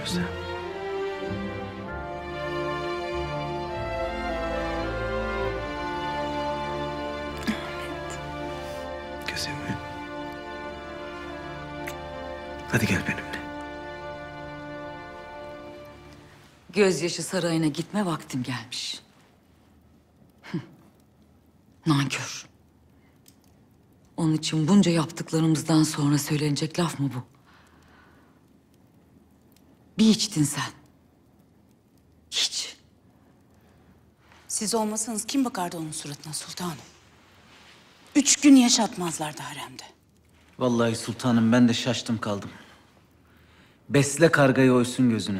Kösem. Kösem'im. Hadi gel benimle. Gözyaşı sarayına gitme vaktim gelmiş. Nankör. Onun için bunca yaptıklarımızdan sonra söylenecek laf mı bu? Bir içtin sen. Hiç. Siz olmasanız kim bakardı onun suratına sultanım? 3 gün yaşatmazlardı haremde. Vallahi sultanım ben de şaştım kaldım. Besle kargayı oysun gözünü.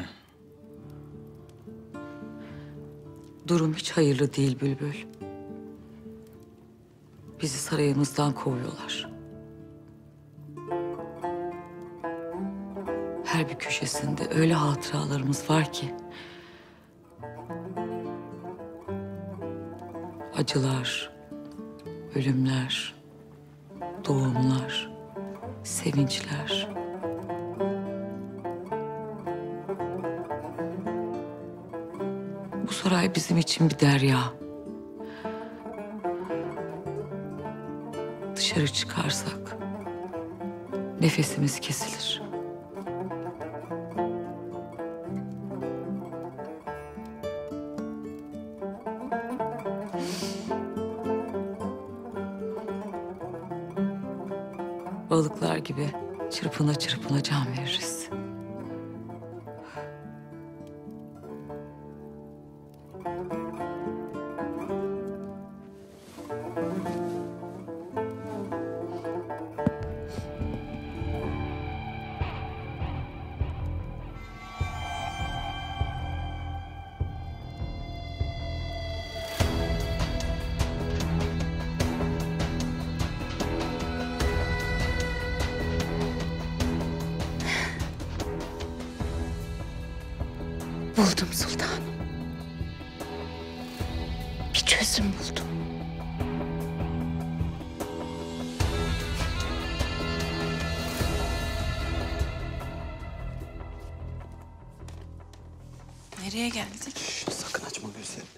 Durum hiç hayırlı değil Bülbül. Bizi sarayımızdan kovuyorlar. Her bir köşesinde öyle hatıralarımız var ki... acılar, ölümler, doğumlar, sevinçler. Bu saray bizim için bir derya. Dışarı çıkarsak nefesimiz kesilir. Balıklar gibi çırpına çırpına can veririz. Buldum sultanım. Bir çözüm buldum. Nereye geldik? Sakın açma gözlerini.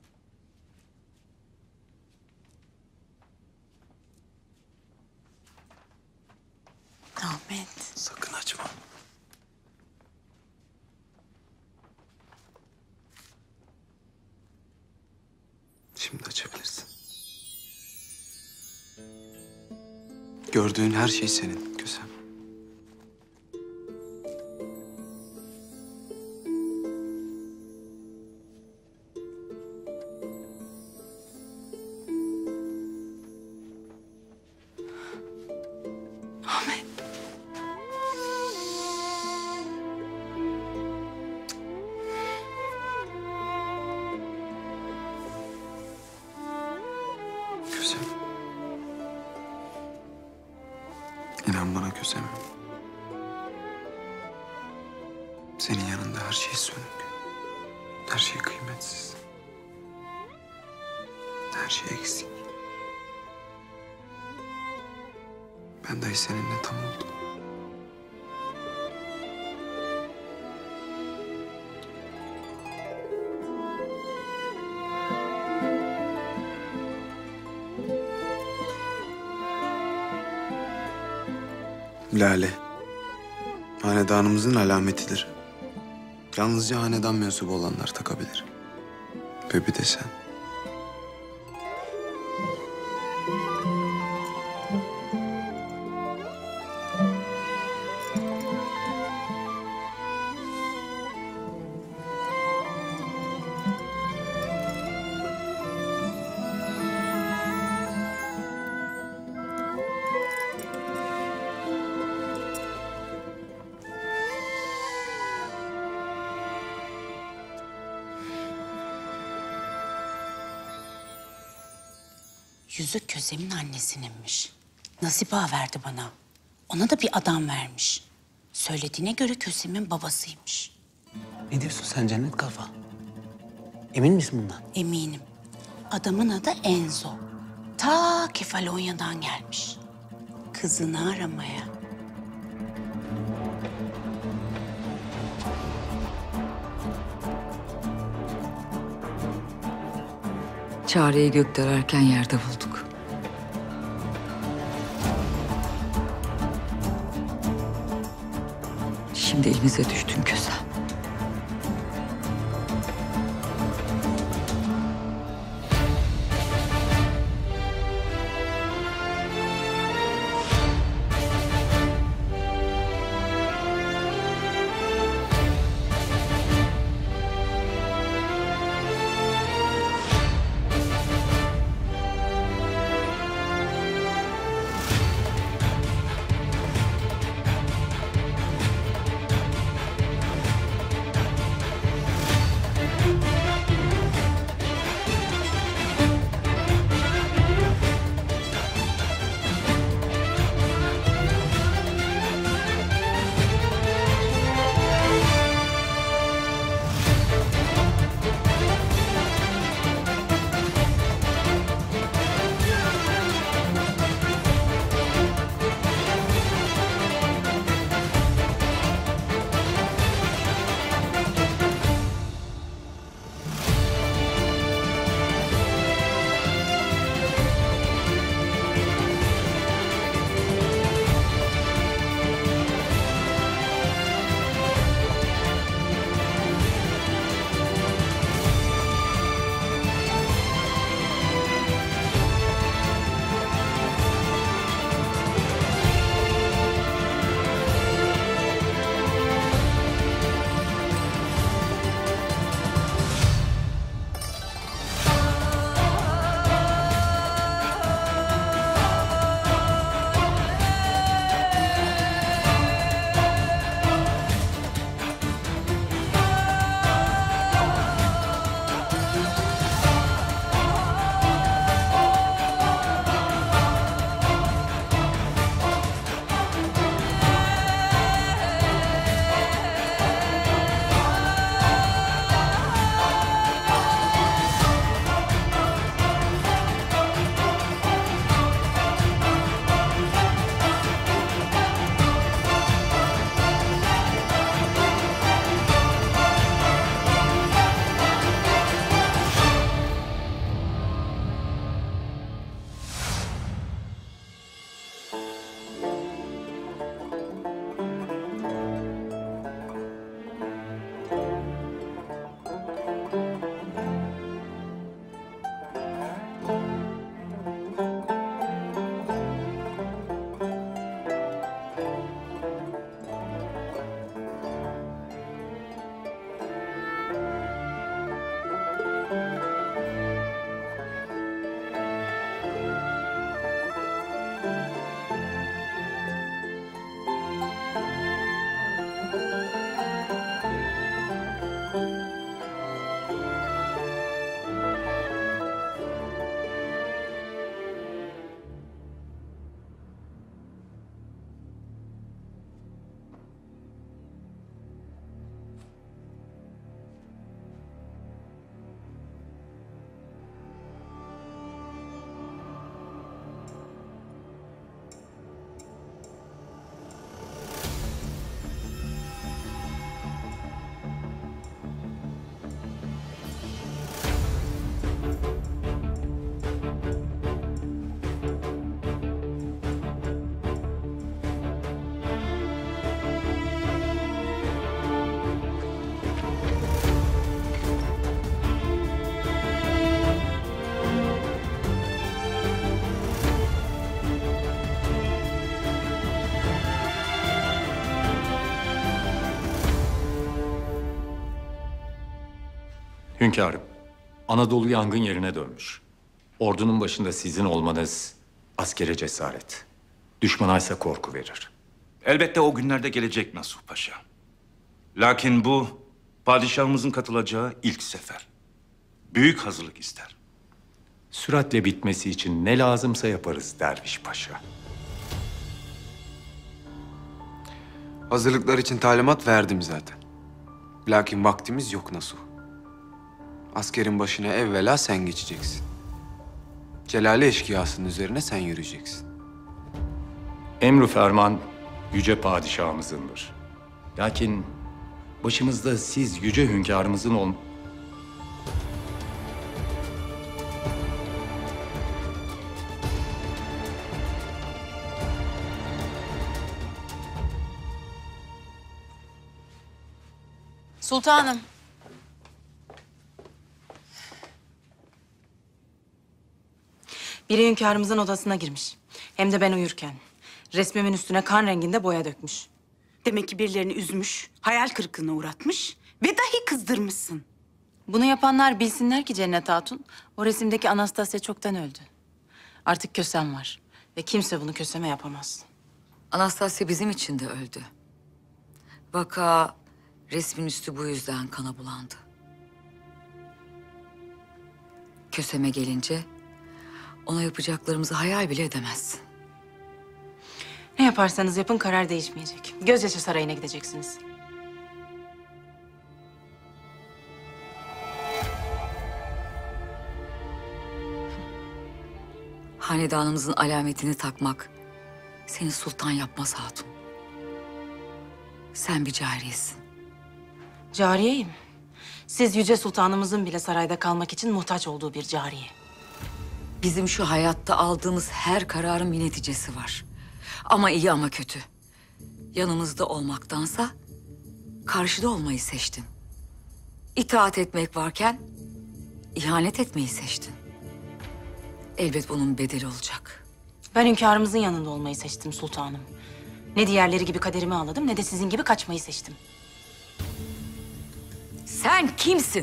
Ahmet. Sakın açma. Şimdi açabilirsin. Gördüğün her şey senin Kösem. Ahmet. Kösem. İnan bana Kösem. Senin yanında her şey sönük. Her şey kıymetsiz. Her şey eksik. Ben dahi seninle tam oldum. Lale, hanedanımızın alametidir. Yalnızca hanedan mensubu olanlar takabilir. Ve bir de sen. Yüzük Kösem'in annesininmiş. Nasip Ağa verdi bana. Ona da bir adam vermiş. Söylediğine göre Kösem'in babasıymış. Ne diyorsun sen cennet kafa? Emin misin bundan? Eminim. Adamın adı Enzo. Ta Kefalonya'dan gelmiş. Kızını aramaya. Çareyi gökte ararken yerde bulduk. Şimdi elimize düştün Kösem. Hünkârım, Anadolu yangın yerine dönmüş. Ordunun başında sizin olmanız askere cesaret. Düşmana ise korku verir. Elbette o günlerde gelecek Nasuh Paşa. Lakin bu padişahımızın katılacağı ilk sefer. Büyük hazırlık ister. Süratle bitmesi için ne lazımsa yaparız Derviş Paşa. Hazırlıklar için talimat verdim zaten. Lakin vaktimiz yok Nasuh. Askerin başına evvela sen geçeceksin. Celali eşkıyasının üzerine sen yürüyeceksin. Emr-i ferman yüce padişahımızındır. Lakin başımızda siz yüce hünkârımızın Sultanım. Biri hünkârımızın odasına girmiş. Hem de ben uyurken. Resmimin üstüne kan renginde boya dökmüş. Demek ki birilerini üzmüş, hayal kırıklığına uğratmış ve dahi kızdırmışsın. Bunu yapanlar bilsinler ki Cennet Hatun, o resimdeki Anastasya çoktan öldü. Artık Kösem var ve kimse bunu Kösem'e yapamaz. Anastasya bizim için de öldü. Vaka resmin üstü bu yüzden kana bulandı. Kösem'e gelince ona yapacaklarımızı hayal bile edemezsin. Ne yaparsanız yapın karar değişmeyecek. Gözyaşı Sarayı'na gideceksiniz. Hanedanımızın alametini takmak seni sultan yapmaz hatun. Sen bir cariyesin. Cariyeyim. Siz Yüce Sultanımızın bile sarayda kalmak için muhtaç olduğu bir cariye. Bizim şu hayatta aldığımız her kararın bir neticesi var. Ama iyi ama kötü. Yanımızda olmaktansa karşıda olmayı seçtin. İtaat etmek varken ihanet etmeyi seçtin. Elbet bunun bedeli olacak. Ben hünkârımızın yanında olmayı seçtim sultanım. Ne diğerleri gibi kaderimi ağladım ne de sizin gibi kaçmayı seçtim. Sen kimsin?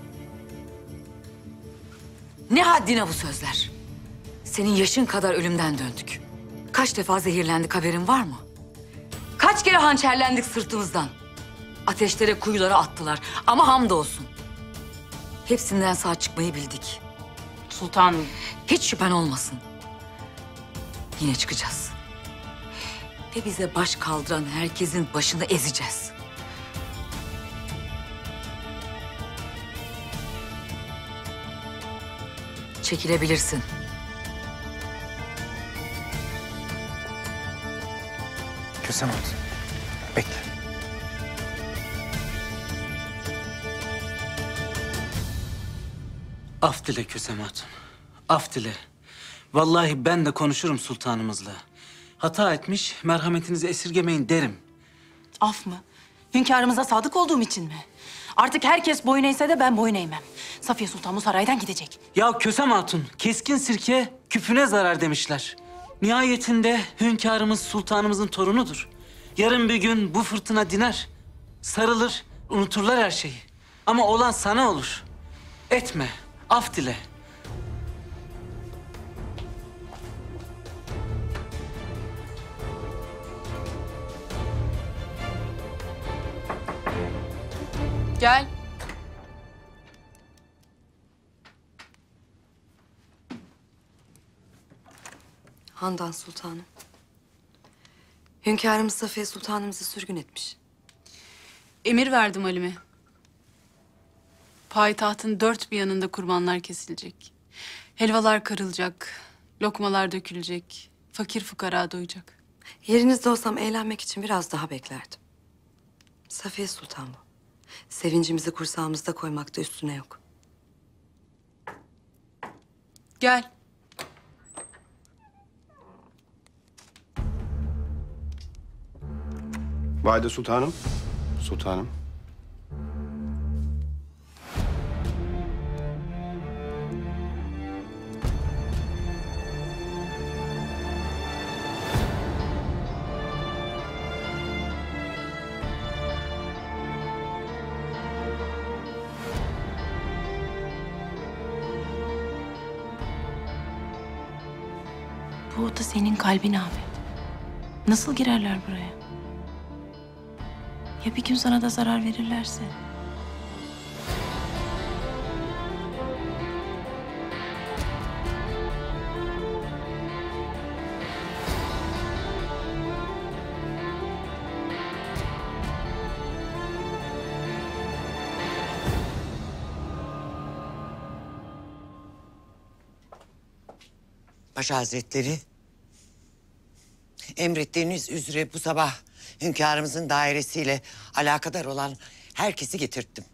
Ne haddine bu sözler? Senin yaşın kadar ölümden döndük. Kaç defa zehirlendik haberin var mı? Kaç kere hançerlendik sırtımızdan. Ateşlere, kuyulara attılar ama hamdolsun. Hepsinden sağ çıkmayı bildik. Sultanım. Hiç şüphen olmasın. Yine çıkacağız. Ve bize baş kaldıran herkesin başını ezeceğiz. Çekilebilirsin. Kösem Hatun, bekle. Af dile Kösem Hatun. Af dile. Vallahi ben de konuşurum sultanımızla. Hata etmiş, merhametinizi esirgemeyin derim. Af mı? Hünkârımıza sadık olduğum için mi? Artık herkes boyun eğse de ben boyun eğmem. Safiye Sultan bu saraydan gidecek. Ya Kösem Hatun, keskin sirke küpüne zarar demişler. Nihayetinde hünkârımız sultanımızın torunudur. Yarın bir gün bu fırtına diner. Sarılır, unuturlar her şeyi. Ama olan sana olur. Etme, af dile. Gel. Handan Sultanım. Hünkârımız Safiye Sultanımızı sürgün etmiş. Emir verdim Halime. Payitahtın dört bir yanında kurbanlar kesilecek. Helvalar karılacak, lokmalar dökülecek, fakir fukara doyacak. Yerinizde olsam eğlenmek için biraz daha beklerdim. Safiye Sultan bu. Sevincimizi kursağımızda koymakta üstüne yok. Gel. Valide Sultanım. Sultanım. Bu oda senin kalbin abi. Nasıl girerler buraya? Ya bir gün sana da zarar verirlerse? Paşa Hazretleri, emrettiğiniz üzere bu sabah hünkârımızın dairesiyle alakadar olan herkesi getirttim.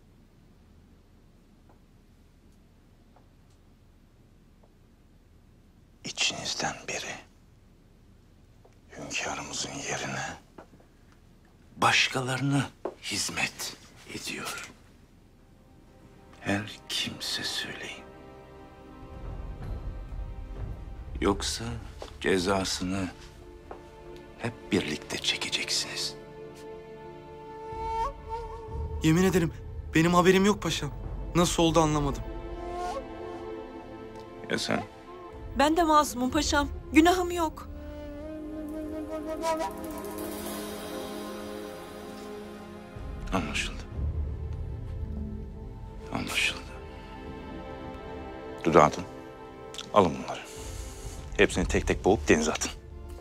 İçinizden biri hünkârımızın yerine başkalarına hizmet ediyor. Her kimse söyleyin. Yoksa cezasını hep birlikte çekeceksiniz. Yemin ederim benim haberim yok paşam. Nasıl oldu anlamadım. Ya sen? Ben de masumum paşam. Günahım yok. Anlaşıldı. Anlaşıldı. Dudu Hatun, alın bunları. Hepsini tek tek boğup denize atın.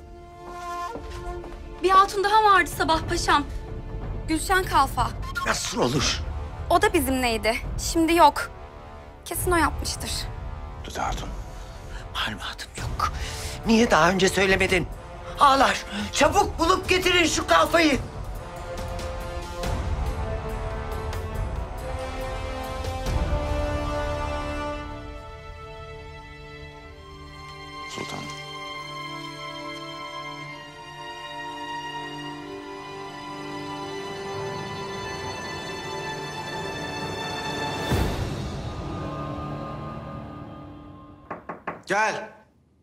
Bir hatun daha vardı sabah paşam. Gülşen Kalfa. Nasıl olur? O da bizimleydi. Şimdi yok. Kesin o yapmıştır. Dudu Hatun. Malumatım yok. Niye daha önce söylemedin? Ağlar, çabuk bulup getirin şu kalfayı. Sultanım. Gel.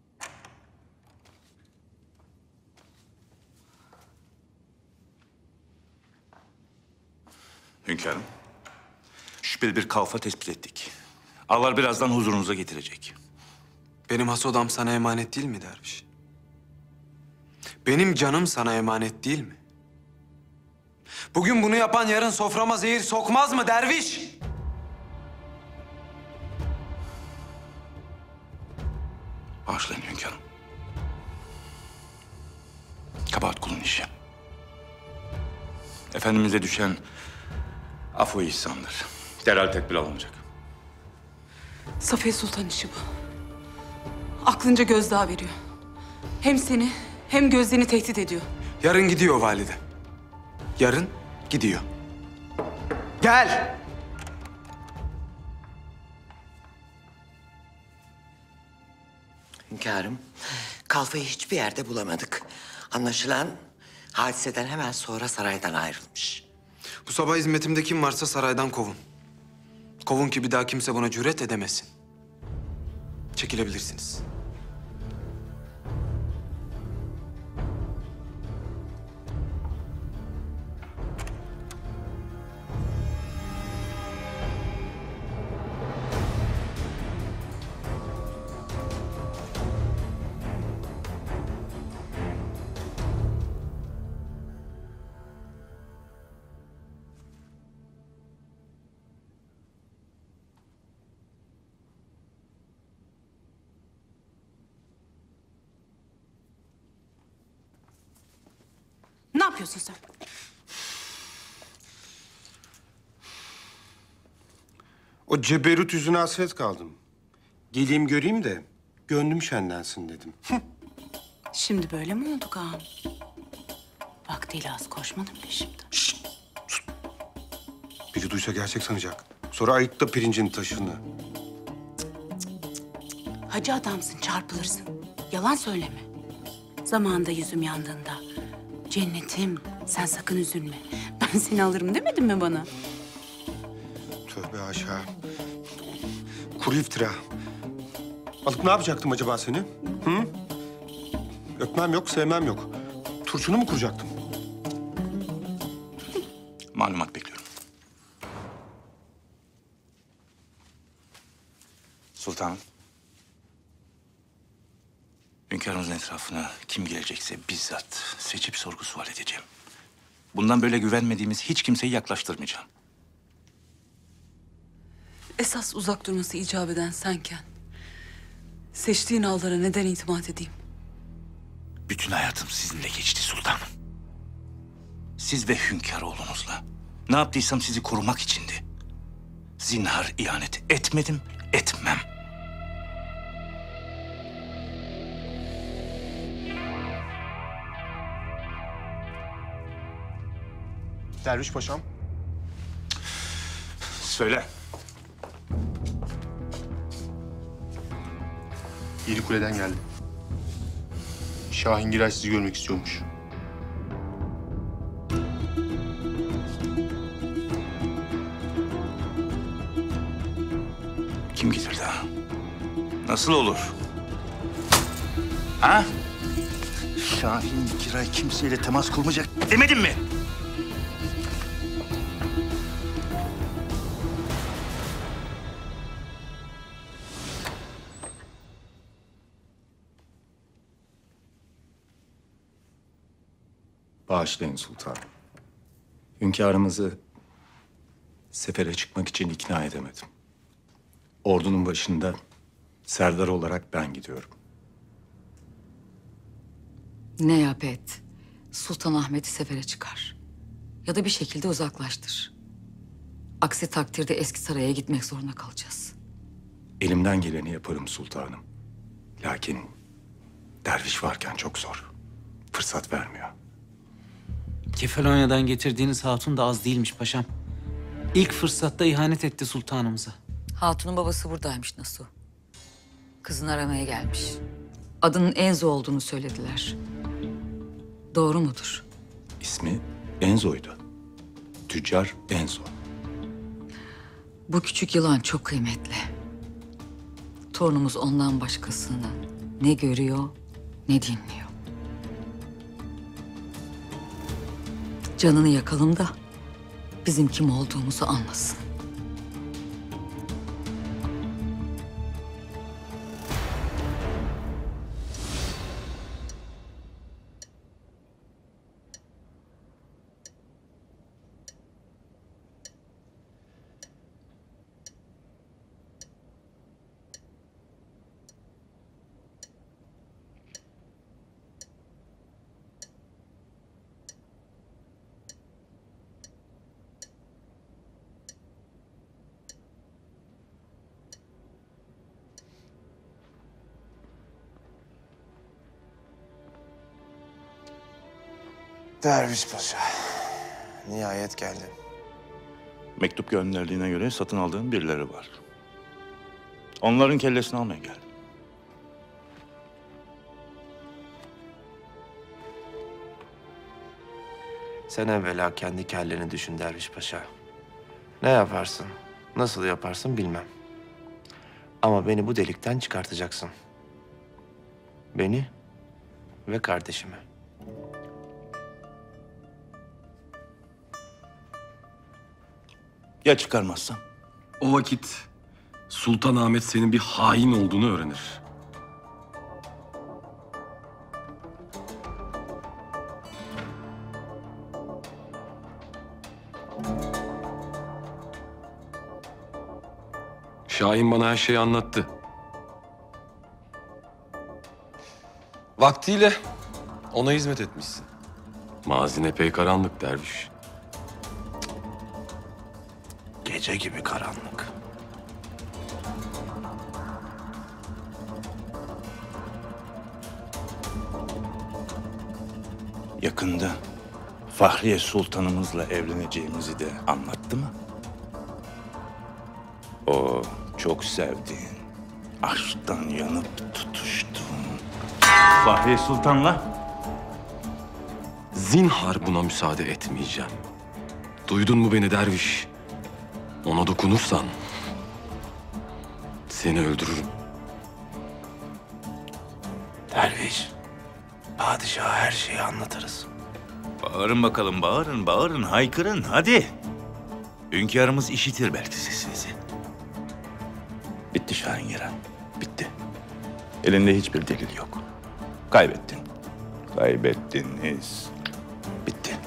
Hünkârım, şüpheli bir kalfa tespit ettik. Ağlar birazdan huzurunuza getirecek. Benim has odam sana emanet değil mi derviş? Benim canım sana emanet değil mi? Bugün bunu yapan yarın soframa zehir sokmaz mı derviş? Bağışlayın hünkârım. Kabahat kulun işi. Efendimiz'e düşen affı ihsandır. Derhal tedbir alınacak. Safiye Sultan işi bu. Aklınca gözdağı veriyor. Hem seni hem gözlerini tehdit ediyor. Yarın gidiyor valide. Yarın gidiyor. Gel. Hünkârım, kalfayı hiçbir yerde bulamadık. Anlaşılan hadiseden hemen sonra saraydan ayrılmış. Bu sabah hizmetimde kim varsa saraydan kovun. Kovun ki bir daha kimse buna cüret edemesin. Çekilebilirsiniz. Ne yapıyorsun sen? O ceberut yüzüne hasret kaldım. Geleyim göreyim de gönlüm şenlensin dedim. Şimdi böyle mi olduk ağam? Vaktiyle az koşmadın peşimden. Biri duysa gerçek sanacak. Sonra ayıkla pirincin taşını. Hacı adamsın, çarpılırsın. Yalan söyleme. Zamanında yüzüm yandığında... Cennetim, sen sakın üzülme. Ben seni alırım demedin mi bana? Tövbe haşa. Kuru iftira. Alıp ne yapacaktım acaba seni? Hı? Öpmem yok, sevmem yok. Turşunu mu kuracaktım? Malumat bekliyorum. Sultanım. Hünkârımızın etrafına kim gelecekse bizzat seçip sorgu sual edeceğim. Bundan böyle güvenmediğimiz hiç kimseyi yaklaştırmayacağım. Esas uzak durması icap eden senken... seçtiğin ağlara neden itimat edeyim? Bütün hayatım sizinle geçti sultanım. Siz ve hünkâr oğlunuzla. Ne yaptıysam sizi korumak içindi. Zinhar ihanet etmedim, etmem. Derviş paşam. Söyle. Yedikule'den geldim. Şahin Giray sizi görmek istiyormuş. Nasıl olur? Ha? Şahin Giray kimseyle temas kurmayacak demedim mi? Bağışlayın sultanım. Hünkârımızı sefere çıkmak için ikna edemedim. Ordunun başında serdar olarak ben gidiyorum. Ne yap et, Sultanahmet'i sefere çıkar. Ya da bir şekilde uzaklaştır. Aksi takdirde eski saraya gitmek zorunda kalacağız. Elimden geleni yaparım sultanım. Lakin derviş varken çok zor. Fırsat vermiyor. Kefalonya'dan getirdiğiniz hatun da az değilmiş paşam. İlk fırsatta ihanet etti sultanımıza. Hatun'un babası buradaymış Nasuh. Kızını aramaya gelmiş. Adının Enzo olduğunu söylediler. Doğru mudur? İsmi Enzo'ydu. Tüccar Enzo. Bu küçük yılan çok kıymetli. Torunumuz ondan başkasını ne görüyor ne dinliyor. Canını yakalım da bizim kim olduğumuzu anlasın. Derviş Paşa, nihayet geldin. Mektup gönderdiğine göre satın aldığın birileri var. Onların kellesini almaya geldim. Sen evvela kendi kelleni düşün Derviş Paşa. Ne yaparsın, nasıl yaparsın bilmem. Ama beni bu delikten çıkartacaksın. Beni ve kardeşimi. Ya çıkarmazsam? O vakit Sultanahmet senin bir hain olduğunu öğrenir. Şahin bana her şeyi anlattı. Vaktiyle ona hizmet etmişsin. Mazin epey karanlık derviş. Gece gibi karanlık. Yakında Fahriye Sultanımızla evleneceğimizi de anlattı mı? O çok sevdiğin, aşktan yanıp tutuştuğun Fahriye Sultan'la Zinhar buna müsaade etmeyeceğim. Duydun mu beni derviş? Ona dokunursan seni öldürürüm. Derviş, padişaha her şeyi anlatırız. Bağırın bakalım, bağırın, bağırın, haykırın, hadi. Hünkârımız işitir belki sesinizi. Bitti Şahin Giray, bitti. Elinde hiçbir delil yok. Kaybettin. Kaybettiniz. Bitti.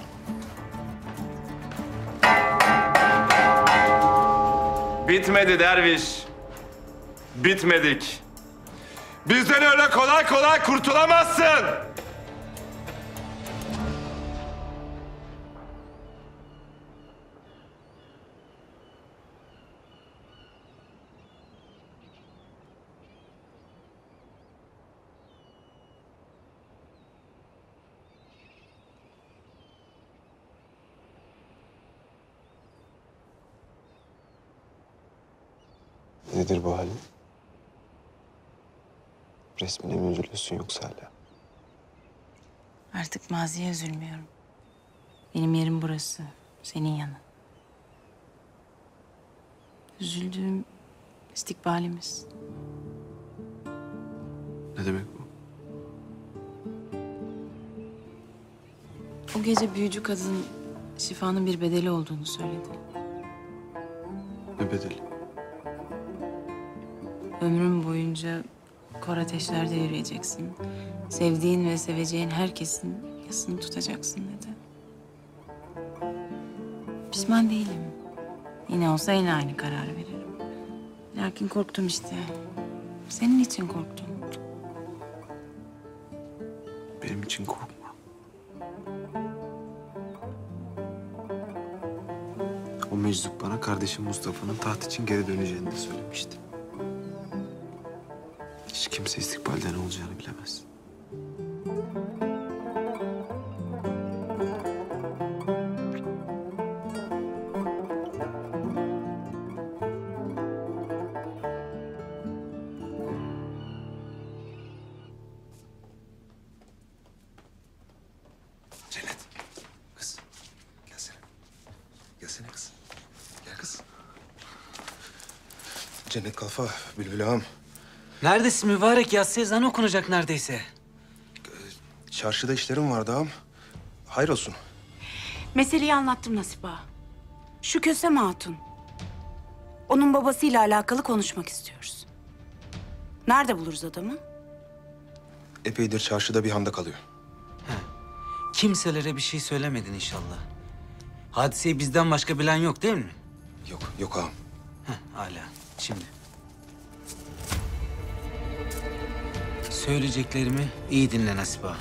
Bitmedi derviş. Bitmedik. Bizden öyle kolay kolay kurtulamazsın. Nedir bu halin? Resmine mi üzülüyorsun yoksa hala? Artık maziye üzülmüyorum. Benim yerim burası. Senin yanın. Üzüldüğüm istikbalimiz. Ne demek bu? O gece büyücü kadın şifanın bir bedeli olduğunu söyledi. Ne bedeli? Ömrün boyunca kor ateşlerde yürüyeceksin. Sevdiğin ve seveceğin herkesin yasını tutacaksın dedi. Pişman değilim. Yine olsa yine aynı kararı veririm. Lakin korktum işte. Senin için korktum. Benim için korkma. O meczup bana kardeşim Mustafa'nın taht için geri döneceğini de söylemişti. Hiç kimse istikbalde ne olacağını bilemez. Cennet. Kız. Gelsene. Gelsene kız. Gel kız. Cennet Kalfa, Bülbül ağam. Neredesin mübarek? Yatsı ezanı okunacak neredeyse. Çarşıda işlerim vardı ağam. Hayır olsun. Meseleyi anlattım Nasip Ağa. Şu Kösem Hatun. Onun babasıyla alakalı konuşmak istiyoruz. Nerede buluruz adamı? Epeydir çarşıda bir handa kalıyor. Kimselere bir şey söylemedin inşallah. Hadiseyi bizden başka bilen yok değil mi? Yok ağam. Hala. Şimdi. Söyleyeceklerimi iyi dinle Nasip Ağa.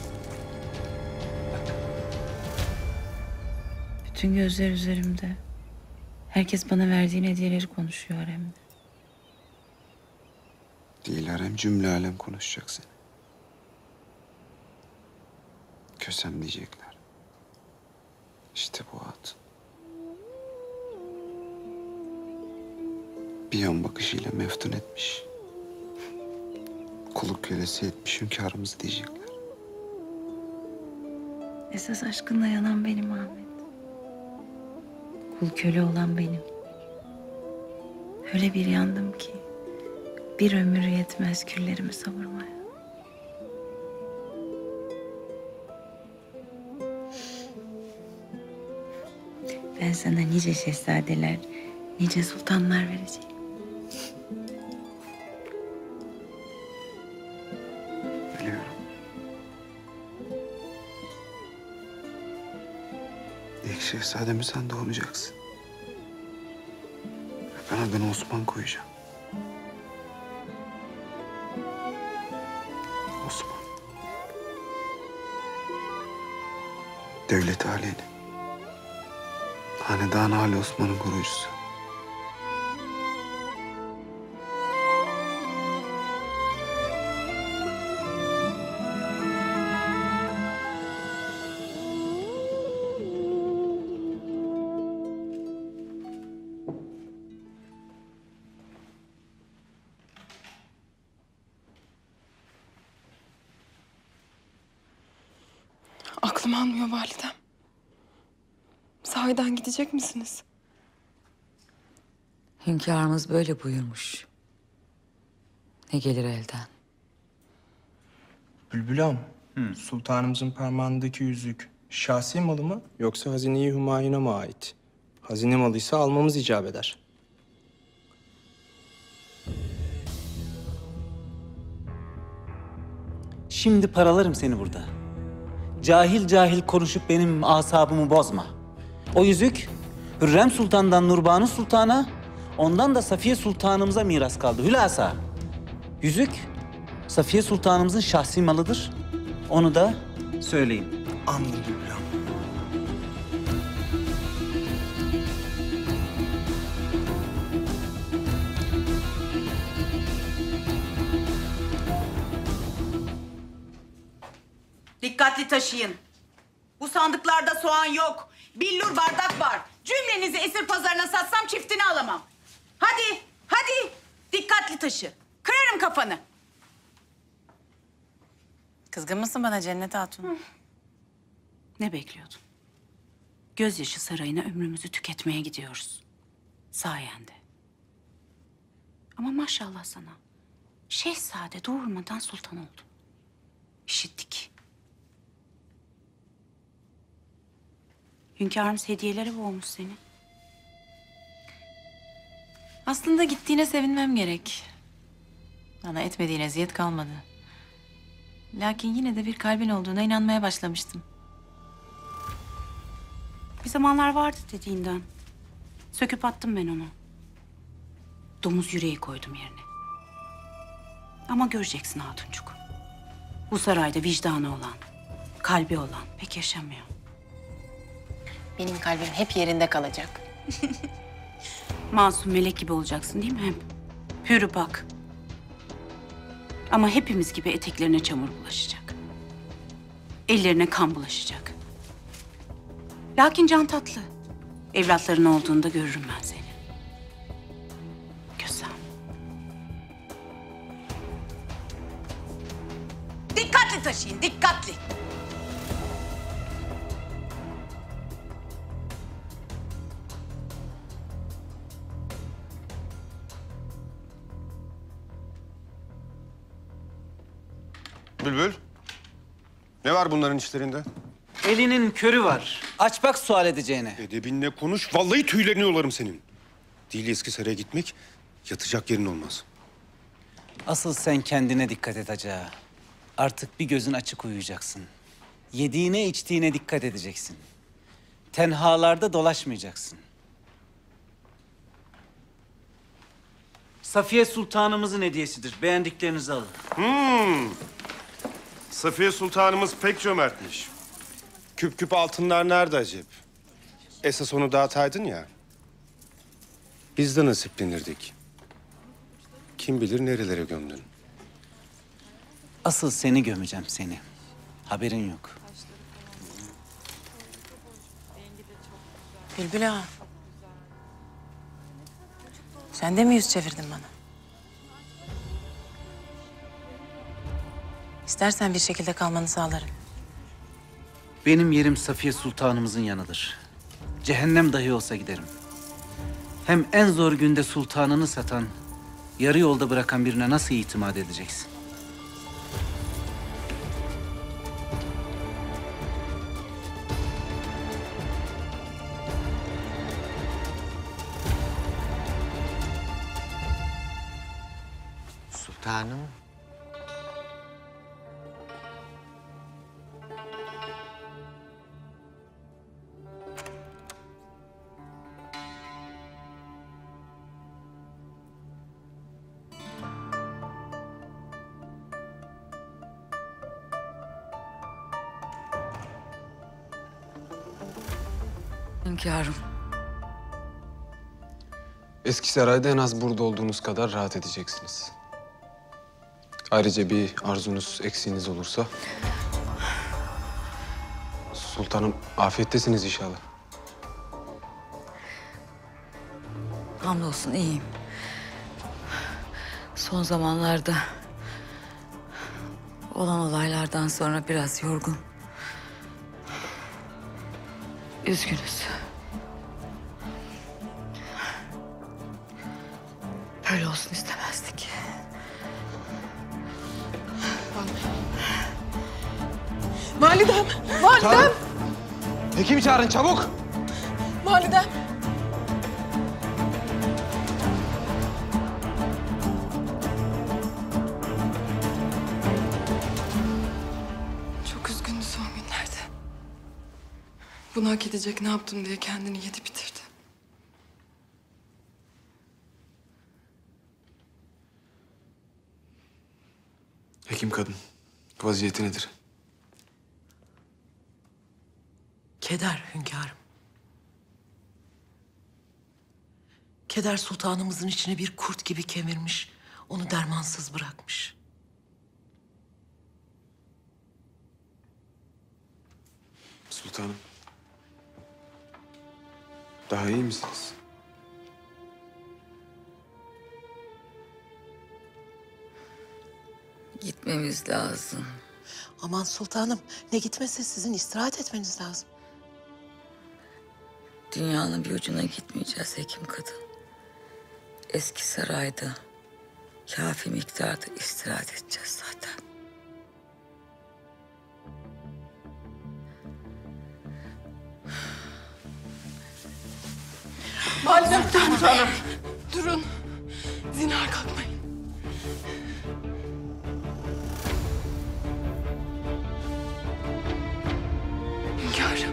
Bütün gözler üzerimde. Herkes bana verdiğin hediyeleri konuşuyor Harem'de. Değil harem, cümle alem konuşacak seni. Kösem diyecekler. İşte bu hatun. Bir yan bakışıyla meftun etmiş. Kuluk kölesi etmiş hünkârımızı diyecekler. Esas aşkınla yanan benim Ahmet. Kul köle olan benim. Öyle bir yandım ki bir ömür yetmez küllerimi savurmaya. Ben sana nice şehzadeler, nice sultanlar vereceğim. Biliyorum. İlk şehzademi sen doğuracaksın. Ben adını Osman koyacağım. Osman. Devlet-i Aliye'nin. Hanedan Ali Osman'ın koruyucusu. Aklım almıyor validem. Sahiden gidecek misiniz? Hünkârımız böyle buyurmuş. Ne gelir elden? Bülbül ağam, sultanımızın parmağındaki yüzük şahsi malı mı yoksa hazine-i Hümayun'a mı ait? Hazine malıysa almamız icap eder. Şimdi paralarım seni burada. Cahil cahil konuşup benim asabımı bozma. O yüzük Hürrem Sultan'dan Nurbanu Sultan'a, ondan da Safiye Sultanımıza miras kaldı. Hülasa. Yüzük Safiye Sultanımızın şahsi malıdır. Onu da söyleyeyim. Anladım Bülbül ağam. Dikkatli taşıyın. Bu sandıklarda soğan yok. Billur bardak var. Cümlenizi esir pazarına satsam çiftini alamam. Hadi, hadi. Dikkatli taşı. Kırarım kafanı. Kızgın mısın bana Cennet Hatun? Ne bekliyordun? Gözyaşı sarayına ömrümüzü tüketmeye gidiyoruz. Sayende. Ama maşallah sana. Şehzade doğurmadan sultan oldu. İşittik. Hünkârımız hediyelere boğmuş seni. Aslında gittiğine sevinmem gerek. Bana etmediğin eziyet kalmadı. Lakin yine de bir kalbin olduğuna inanmaya başlamıştım. Bir zamanlar vardı dediğinden. Söküp attım ben onu. Domuz yüreği koydum yerine. Ama göreceksin Hatuncuk. Bu sarayda vicdanı olan, kalbi olan pek yaşamıyor. Benim kalbim hep yerinde kalacak. Masum melek gibi olacaksın değil mi hep? Hürü pak. Ama hepimiz gibi eteklerine çamur bulaşacak. Ellerine kan bulaşacak. Lakin can tatlı. Evlatların olduğunda görürüm ben seni. Kösem. Dikkatli taşıyın, dikkatli. Bülbül, ne var bunların işlerinde? Elinin körü var. Aç bak sual edeceğine. Edebinle konuş, vallahi tüylerini yolarım senin. Değil Eskisaray'a gitmek, yatacak yerin olmaz. Asıl sen kendine dikkat et Hacı. Artık bir gözün açık uyuyacaksın. Yediğine içtiğine dikkat edeceksin. Tenhalarda dolaşmayacaksın. Safiye Sultanımızın hediyesidir. Beğendiklerinizi alın. Safiye Sultanımız pek cömertmiş. Küp küp altınlar nerede acep? Esas onu dağıtaydın ya. Biz de nasiplenirdik. Kim bilir nerelere gömdün. Asıl seni gömeceğim, seni. Haberin yok. Bülbül ağa. Sen de mi yüz çevirdin bana? İstersen bir şekilde kalmanı sağlarım. Benim yerim Safiye Sultanımızın yanıdır. Cehennem dahi olsa giderim. Hem en zor günde sultanını satan, yarı yolda bırakan birine nasıl itimat edeceksin? Sultanım. Hünkârım. Eskisaray'da en az burada olduğunuz kadar rahat edeceksiniz. Ayrıca bir arzunuz, eksiğiniz olursa... Sultanım, afiyettesiniz inşallah. Hamdolsun iyiyim. Son zamanlarda olan olaylardan sonra biraz yorgun. Üzgünüz. Böyle olsun istemezdik. Validem! Validem! Hekim çağırın çabuk. Validem! Çok üzgündü son günlerde. Bunu hak edecek ne yaptım diye kendini yedi bitirdi. Hekim kadın, vaziyeti nedir? Keder hünkârım. Keder sultanımızın içine bir kurt gibi kemirmiş. Onu dermansız bırakmış. Sultanım. Daha iyi misiniz? Gitmemiz lazım. Aman sultanım, ne gitmesi sizin istirahat etmeniz lazım. Dünyanın bir ucuna gitmeyeceğiz hekim kadın. Eskisaray'da kafi miktarda istirahat edeceğiz zaten. Validem Sultanım. Durun. Zinhar kalkmayın. Hünkârım.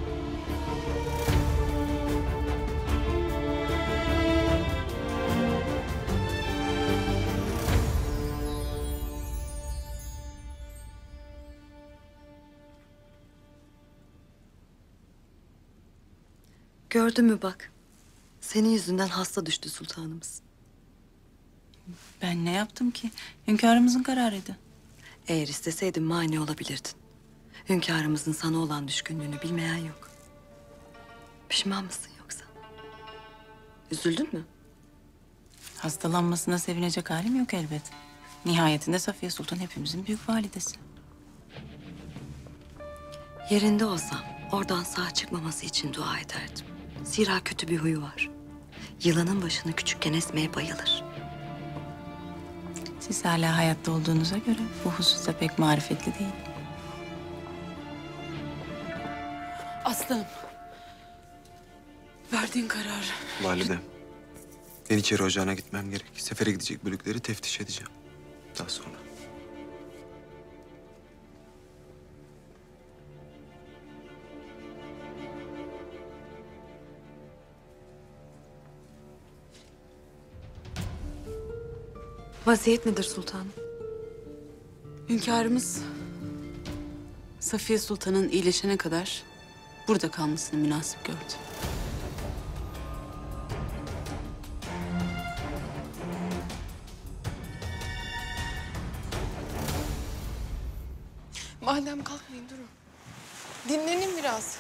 Gördün mü bak. Senin yüzünden hasta düştü sultanımız. Ben ne yaptım ki? Hünkârımızın kararıydı. Eğer isteseydin mani olabilirdin. Hünkârımızın sana olan düşkünlüğünü bilmeyen yok. Pişman mısın yoksa? Üzüldün mü? Hastalanmasına sevinecek halim yok elbet. Nihayetinde Safiye Sultan hepimizin büyük validesi. Yerinde olsam oradan sağ çıkmaması için dua ederdim. Zira kötü bir huyu var. Yılanın başını küçükken esmeye bayılır. Siz hala hayatta olduğunuza göre bu hususta pek marifetli değil. Aslanım. Verdiğin karar. Validem, Yeniçeri Ocağı'na gitmem gerek. Sefere gidecek bölükleri teftiş edeceğim. Daha sonra. Vaziyet nedir sultanım? Hünkârımız Safiye Sultan'ın iyileşene kadar burada kalmasını münasip gördü. Madem kalkmayın durun. Dinlenin biraz.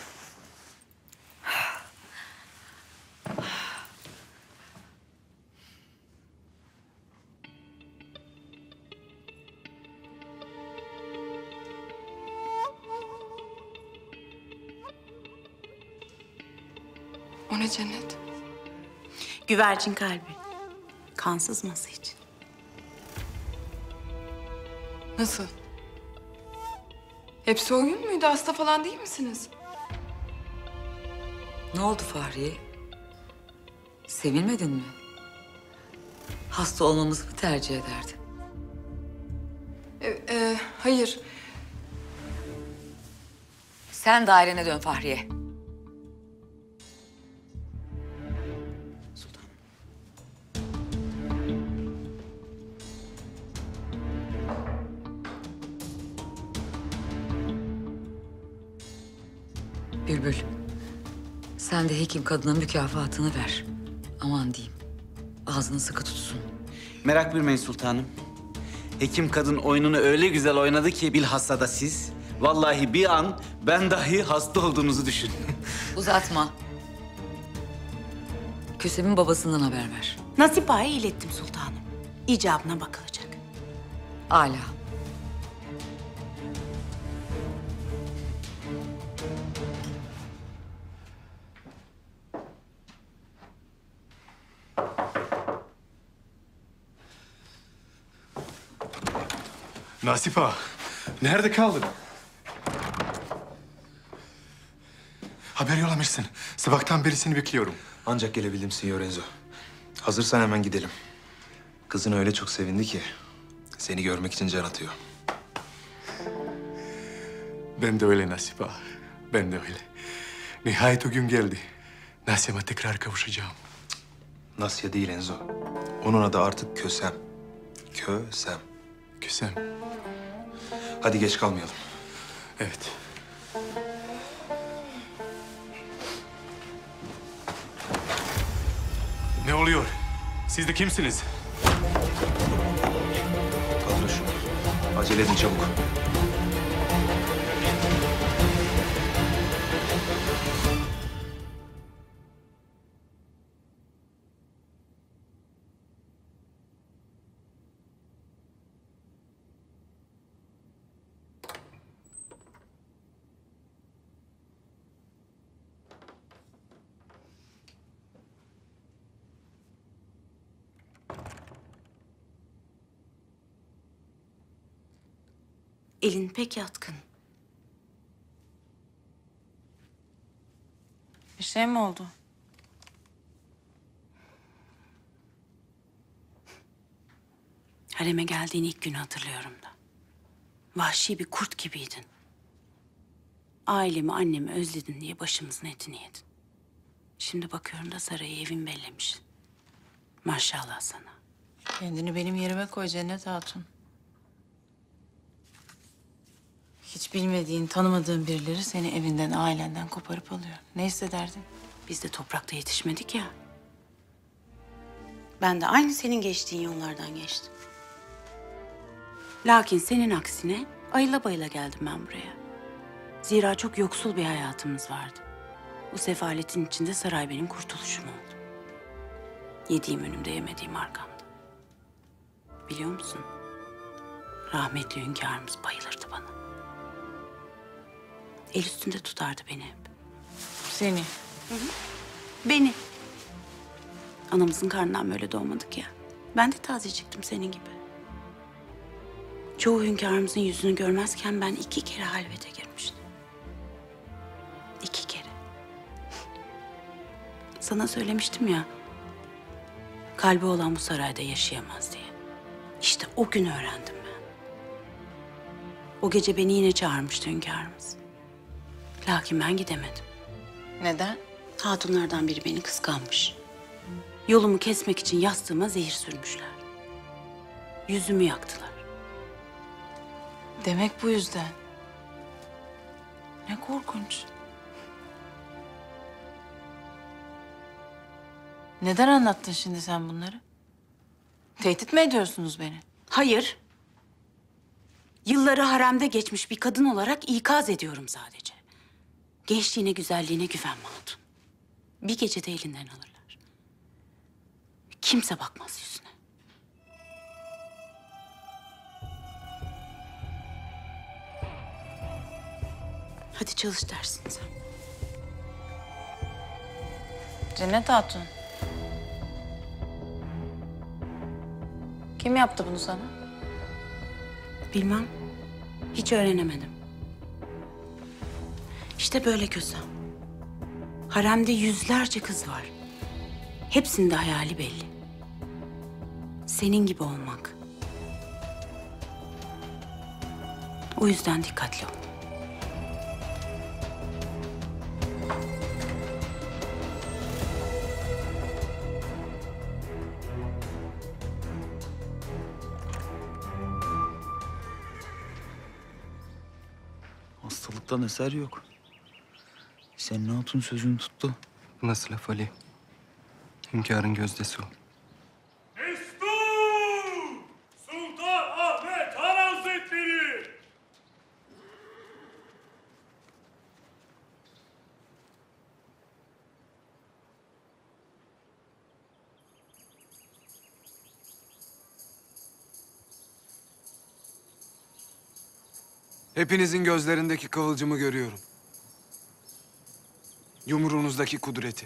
O ne Cennet? Güvercin kalbi. Kan sızması için. Nasıl? Hepsi o gün müydü? Hasta falan değil misiniz? Ne oldu Fahriye? Sevinmedin mi? Hasta olmamızı mı tercih ederdin? Hayır. Sen dairene dön Fahriye. Bülbül, sen de hekim kadına mükafatını ver. Aman diyeyim, ağzını sıkı tutsun. Merak buyurmayın sultanım. Hekim kadın oyununu öyle güzel oynadı ki bilhassa da siz. Vallahi bir an ben dahi hasta olduğunuzu düşündüm. Uzatma. Kösem'in babasından haber ver. Nasip Ağa'ya ilettim sultanım. İcabına bakılacak. Âlâ. Nasip Ağa, nerede kaldın? Haber yollamışsın. Sabahtan beri seni bekliyorum. Ancak gelebildim Signor Enzo. Hazırsan hemen gidelim. Kızın öyle çok sevindi ki seni görmek için can atıyor. Ben de öyle Nasip Ağa. Ben de öyle. Nihayet o gün geldi. Nasya'ma tekrar kavuşacağım. Nasya değil Enzo. Onun adı artık Kösem. Kösem. Kösem. Hadi geç kalmayalım. Evet. Ne oluyor? Siz de kimsiniz? Kaldır şunu. Acele edin çabuk. Elin pek yatkın. Bir şey mi oldu? Hareme geldiğin ilk günü hatırlıyorum da. Vahşi bir kurt gibiydin. Ailemi, annemi özledin diye başımızın etini yedin. Şimdi bakıyorum da sarayı evin bellemiş. Maşallah sana. Kendini benim yerime koy Cennet Hatun. Hiç bilmediğin, tanımadığın birileri seni evinden, ailenden koparıp alıyor. Ne hissederdin? Biz de toprakta yetişmedik ya. Ben de aynı senin geçtiğin yollardan geçtim. Lakin senin aksine ayıla bayıla geldim ben buraya. Zira çok yoksul bir hayatımız vardı. Bu sefaletin içinde saray benim kurtuluşum oldu. Yediğim önümde, yemediğim arkamda. Biliyor musun? Rahmetli hünkârımız bayılırdı bana. El üstünde tutardı beni hep. Seni? Hı hı. Beni. Anamızın karnından böyle doğmadık ya. Ben de tazeciktim senin gibi. Çoğu hünkârımızın yüzünü görmezken ben 2 kere halvete girmiştim. 2 kere. Sana söylemiştim ya, kalbi olan bu sarayda yaşayamaz diye. İşte o gün öğrendim ben. O gece beni yine çağırmıştı hünkârımız. Lakin ben gidemedim. Neden? Hatunlardan biri beni kıskanmış. Yolumu kesmek için yastığıma zehir sürmüşler. Yüzümü yaktılar. Demek bu yüzden. Ne korkunç. Neden anlattın şimdi sen bunları? Tehdit mi ediyorsunuz beni? Hayır. Yılları haremde geçmiş bir kadın olarak ikaz ediyorum sadece. Gençliğine, güzelliğine güvenme hatun. Bir gecede elinden alırlar. Kimse bakmaz yüzüne. Hadi çalış dersin sen. Cennet Hatun. Kim yaptı bunu sana? Bilmem. Hiç öğrenemedim. İşte böyle Kösem. Haremde yüzlerce kız var. Hepsinin de hayali belli. Senin gibi olmak. O yüzden dikkatli ol. Hastalıktan eser yok. Senin hatun sözünü tuttu. Nasıl laf Ali? Hünkârın gözdesi o. Sultan Ahmet Han Hazretleri! Hepinizin gözlerindeki kıvılcımı görüyorum. Yumruğunuzdaki kudreti.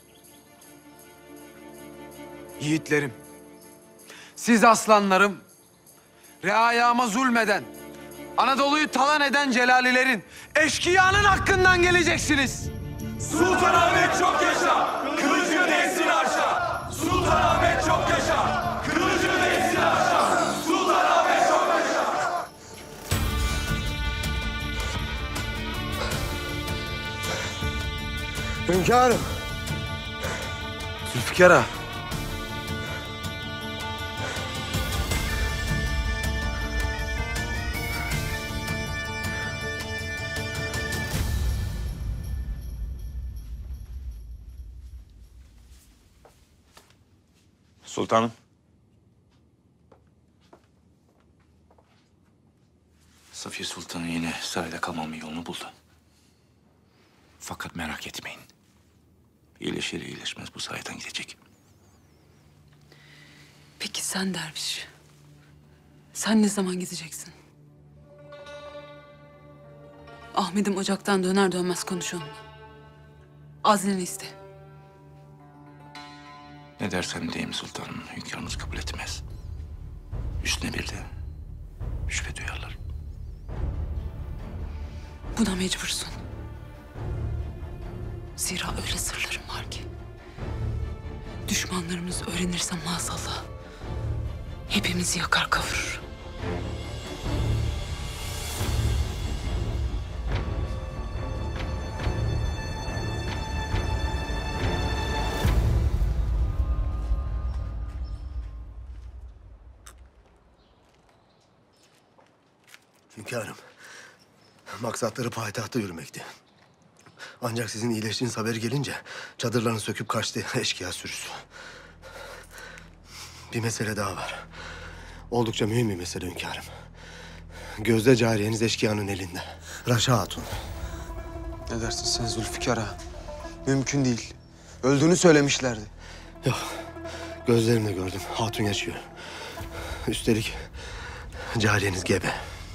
Yiğitlerim, siz aslanlarım, reayama zulmeden, Anadolu'yu talan eden celalilerin, eşkıyanın hakkından geleceksiniz. Sultanahmet çok yaşa! Kılıcı değsin arşa! Sultanahmet çok yaşa! Kılıcı değsin arşa! Sultanahmet çok yaşa! Hünkârım. Zülfikar ağa. Sultanım. Safiye Sultan'ın yine sarayda kalmamın yolunu buldu. Fakat merak etmeyin. İyileşir iyileşmez bu saraydan gidecek. Peki sen derviş. Sen ne zaman gideceksin? Ahmet'im ocaktan döner dönmez konuş onunla. Azneni iste. Ne dersem diyeyim sultanım, hünkârınız kabul etmez. Üstüne bir de şüphe duyarlar. Buna mecbursun. Zira öyle sırlarım var ki. Düşmanlarımız öğrenirse maazallah hepimizi yakar kavurur. Hünkârım, maksatları payitahta yürümekti. Ancak sizin iyileştiğiniz haberi gelince çadırlarını söküp kaçtı eşkıya sürüsü. Bir mesele daha var. Oldukça mühim bir mesele hünkârım. Gözde cariyeniz eşkıyanın elinde. Raşa Hatun. Ne dersin sen Zülfikar ağa? Mümkün değil. Öldüğünü söylemişlerdi. Yok, gözlerimle gördüm. Hatun yaşıyor. Üstelik cariyeniz gebe.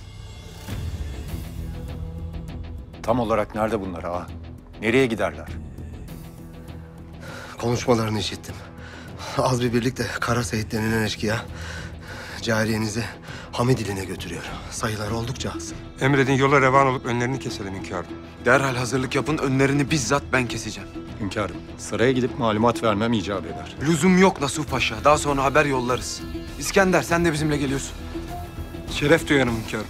Tam olarak nerede bunlar ağa? Nereye giderler? Konuşmalarını işittim. Az bir birlikte Kara Seyit denilen eşkıya cariyenizi Hamid iline götürüyor. Sayılar oldukça az. Emredin yola revan olup önlerini keselim hünkârım. Derhal hazırlık yapın, önlerini bizzat ben keseceğim. Hünkârım, saraya gidip malumat vermem icap eder. Lüzum yok Nasuh Paşa. Daha sonra haber yollarız. İskender, sen de bizimle geliyorsun. Şeref duyarım hünkârım.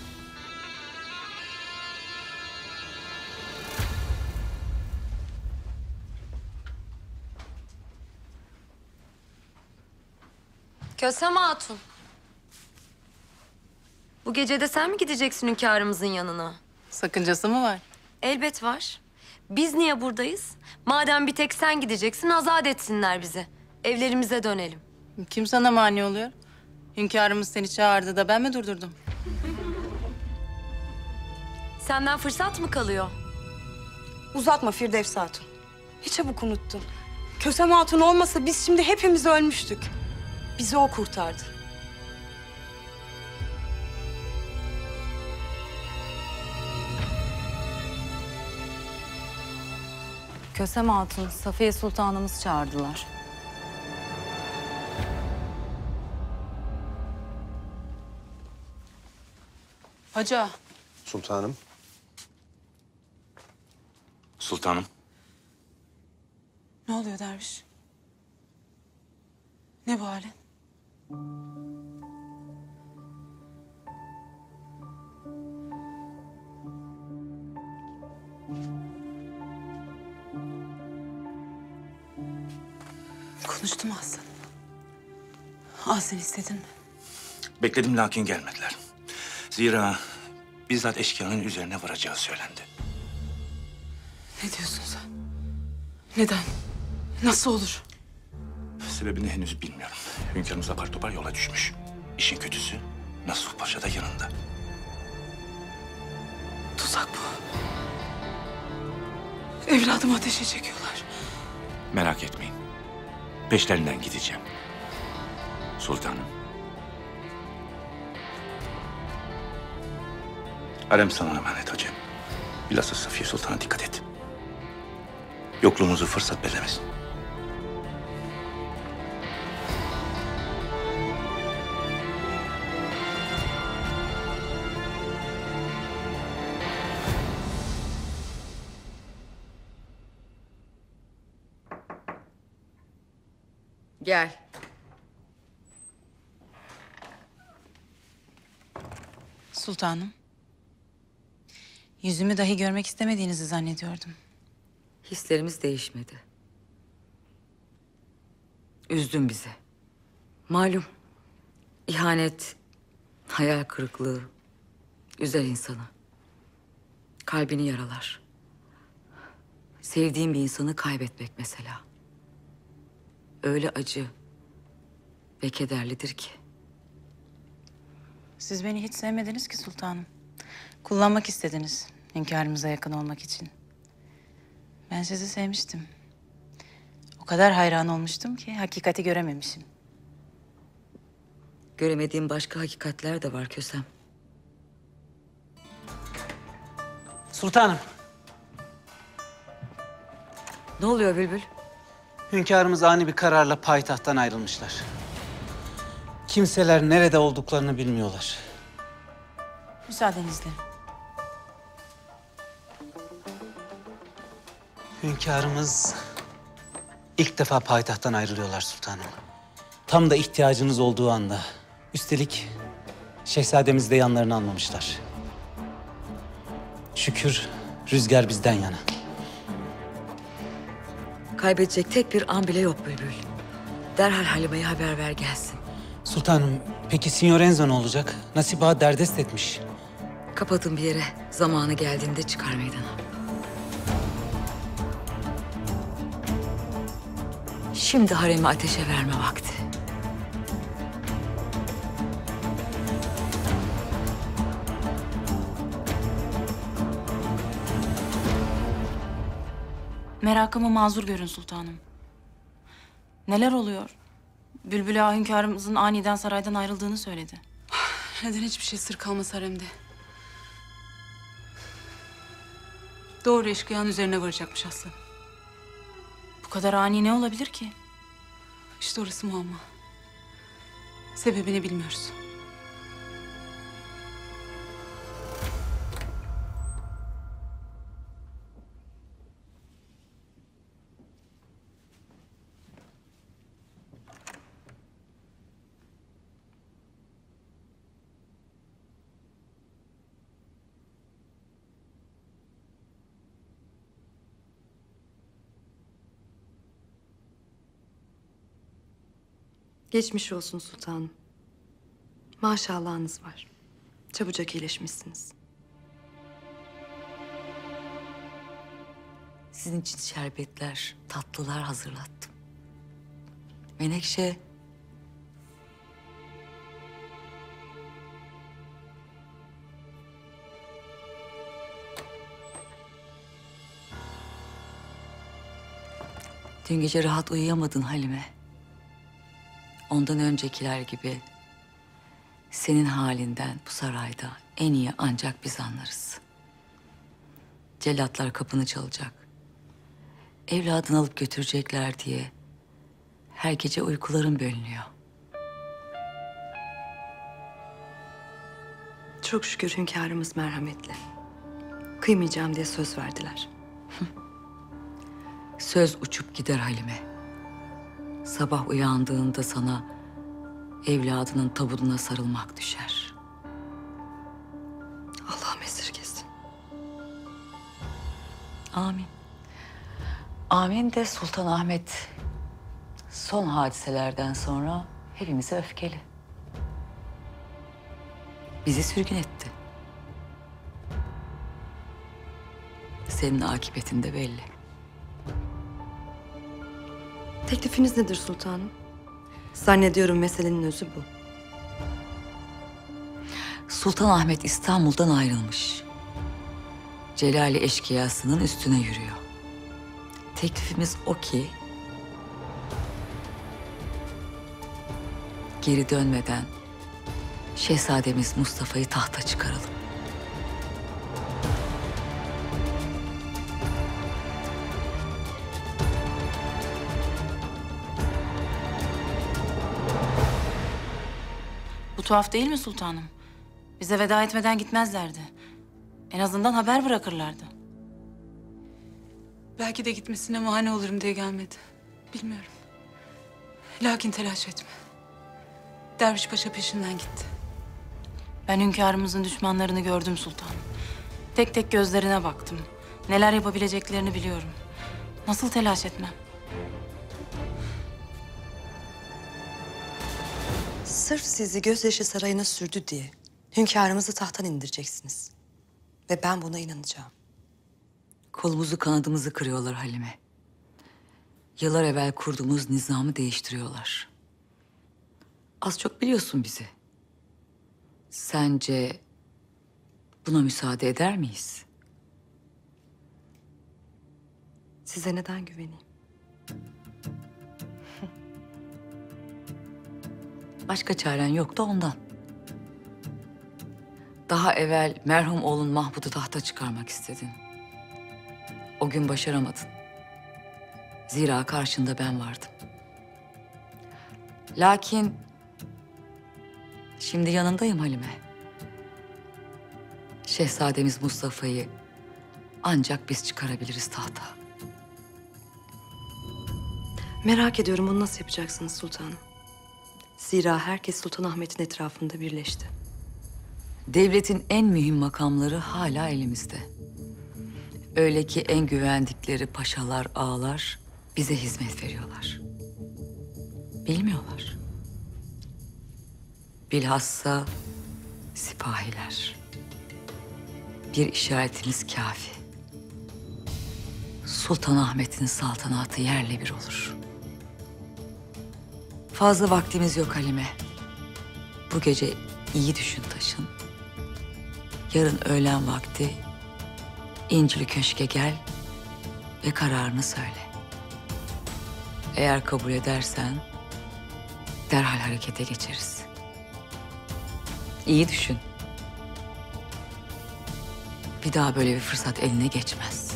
Kösem Hatun. Bu gece de sen mi gideceksin hünkârımızın yanına? Sakıncası mı var? Elbet var. Biz niye buradayız? Madem bir tek sen gideceksin, azat etsinler bizi. Evlerimize dönelim. Kim sana mani oluyor? Hünkârımız seni çağırdı da ben mi durdurdum? Senden fırsat mı kalıyor? Uzatma Firdevs Hatun. Hiç çabuk unuttun. Kösem Hatun olmasa biz şimdi hepimiz ölmüştük. Bizi o kurtardı. Kösem Hatun, Safiye Sultanımız çağırdılar. Hoca. Sultanım. Sultanım. Ne oluyor derviş? Ne bu halin? Konuştu mu aslanım? Sen istedin mi? Bekledim lakin gelmediler. Zira bizzat eşkıyanın üzerine varacağı söylendi. Ne diyorsun sen? Neden? Nasıl olur? Sebebini henüz bilmiyorum. Hünkârımız apar topar yola düşmüş. İşin kötüsü Nasuh Paşa da yanında. Tuzak bu. Evladımı ateşe çekiyorlar. Merak etmeyin. Peşlerinden gideceğim. Sultanım. Harem sana emanet hacı. Bilhassa Safiye Sultan'a dikkat et. Yokluğumuzu fırsat bellemesin. Gel. Sultanım. Yüzümü dahi görmek istemediğinizi zannediyordum. Hislerimiz değişmedi. Üzdün bizi. Malum, ihanet, hayal kırıklığı üzer insanı. Kalbini yaralar. Sevdiğin bir insanı kaybetmek mesela. Öyle acı ve kederlidir ki. Siz beni hiç sevmediniz ki sultanım. Kullanmak istediniz hünkârımıza yakın olmak için. Ben sizi sevmiştim. O kadar hayran olmuştum ki hakikati görememişim. Göremediğim başka hakikatler de var Kösem. Sultanım. Ne oluyor Bülbül? Hünkârımız ani bir kararla payitahttan ayrılmışlar. Kimseler nerede olduklarını bilmiyorlar. Müsaadenizle. Hünkârımız ilk defa payitahttan ayrılıyorlar sultanım. Tam da ihtiyacınız olduğu anda. Üstelik şehzademizi de yanlarına almamışlar. Şükür rüzgar bizden yana. Kaybedecek tek bir an bile yok Bülbül. Derhal Halime'ye haber ver gelsin. Sultanım, peki Signor Enzo ne olacak? Nasibe Ağa derdest etmiş. Kapatın bir yere. Zamanı geldiğinde çıkar meydana. Şimdi haremi ateşe verme vakti. Merakımı mazur görün sultanım. Neler oluyor? Bülbül Ağa hünkârımızın aniden saraydan ayrıldığını söyledi. Neden hiçbir şey sır kalmaz haremde? Doğru eşkıyanın üzerine varacakmış aslan. Bu kadar ani ne olabilir ki? İşte orası muamma. Sebebini bilmiyoruz. Geçmiş olsun sultanım. Maşallahınız var. Çabucak iyileşmişsiniz. Sizin için şerbetler, tatlılar hazırlattım. Menekşe... Dün gece rahat uyuyamadın Halime. Ondan öncekiler gibi senin halinden bu sarayda en iyi ancak biz anlarız. Cellatlar kapını çalacak. Evladını alıp götürecekler diye her gece uykuların bölünüyor. Çok şükür hünkârımız merhametli. Kıymayacağım diye söz verdiler. Söz uçup gider Halime. Sabah uyandığında sana evladının tabutuna sarılmak düşer. Allah'ım esirgesin. Amin. Amin de Sultan Ahmet son hadiselerden sonra hepimize öfkeli. Bizi sürgün etti. Senin akıbetin de belli. Teklifiniz nedir sultanım? Zannediyorum meselenin özü bu. Sultan Ahmet İstanbul'dan ayrılmış. Celali eşkıyasının üstüne yürüyor. Teklifimiz o ki... geri dönmeden şehzademiz Mustafa'yı tahta çıkaralım. Bu tuhaf değil mi sultanım? Bize veda etmeden gitmezlerdi. En azından haber bırakırlardı. Belki de gitmesine mani olurum diye gelmedi. Bilmiyorum. Lakin telaş etme. Derviş Paşa peşinden gitti. Ben hünkârımızın düşmanlarını gördüm sultanım. Tek tek gözlerine baktım. Neler yapabileceklerini biliyorum. Nasıl telaş etmem? Sırf sizi gözyaşı sarayına sürdü diye hünkârımızı tahttan indireceksiniz. Ve ben buna inanacağım. Kolumuzu kanadımızı kırıyorlar Halime. Yıllar evvel kurduğumuz nizamı değiştiriyorlar. Az çok biliyorsun bizi. Sence buna müsaade eder miyiz? Size neden güveneyim? Başka çaren yoktu ondan. Daha evvel merhum oğlun Mahmud'u tahta çıkarmak istedin. O gün başaramadın. Zira karşında ben vardım. Lakin şimdi yanındayım Halime. Şehzademiz Mustafa'yı ancak biz çıkarabiliriz tahta. Merak ediyorum bunu nasıl yapacaksınız sultanım? Zira herkes Sultanahmet'in etrafında birleşti. Devletin en mühim makamları hala elimizde. Öyle ki en güvendikleri paşalar, ağalar bize hizmet veriyorlar. Bilmiyorlar. Bilhassa sipahiler. Bir işaretiniz kafi. Sultanahmet'in saltanatı yerle bir olur. Fazla vaktimiz yok Halime. Bu gece iyi düşün taşın. Yarın öğlen vakti İncili Köşk'e gel ve kararını söyle. Eğer kabul edersen derhal harekete geçeriz. İyi düşün. Bir daha böyle bir fırsat eline geçmez.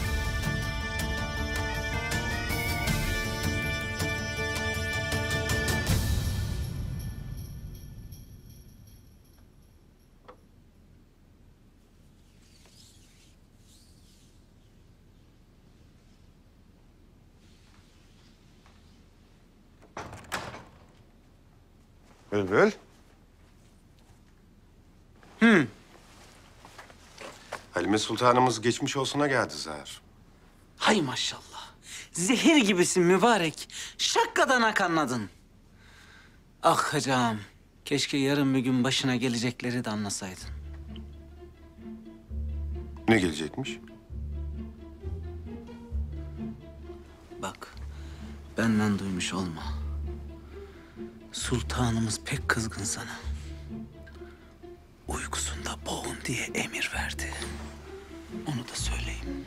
Bülbül. Halime Sultanımız geçmiş olsuna geldi Zahar. Hay maşallah. Zehir gibisin mübarek. Şakkadan anladın. Ah hocam. Keşke yarın bir gün başına gelecekleri de anlasaydın. Ne gelecekmiş? Bak, benden duymuş olma. Sultanımız pek kızgın sana. Uykusunda boğun diye emir verdi. Onu da söyleyeyim.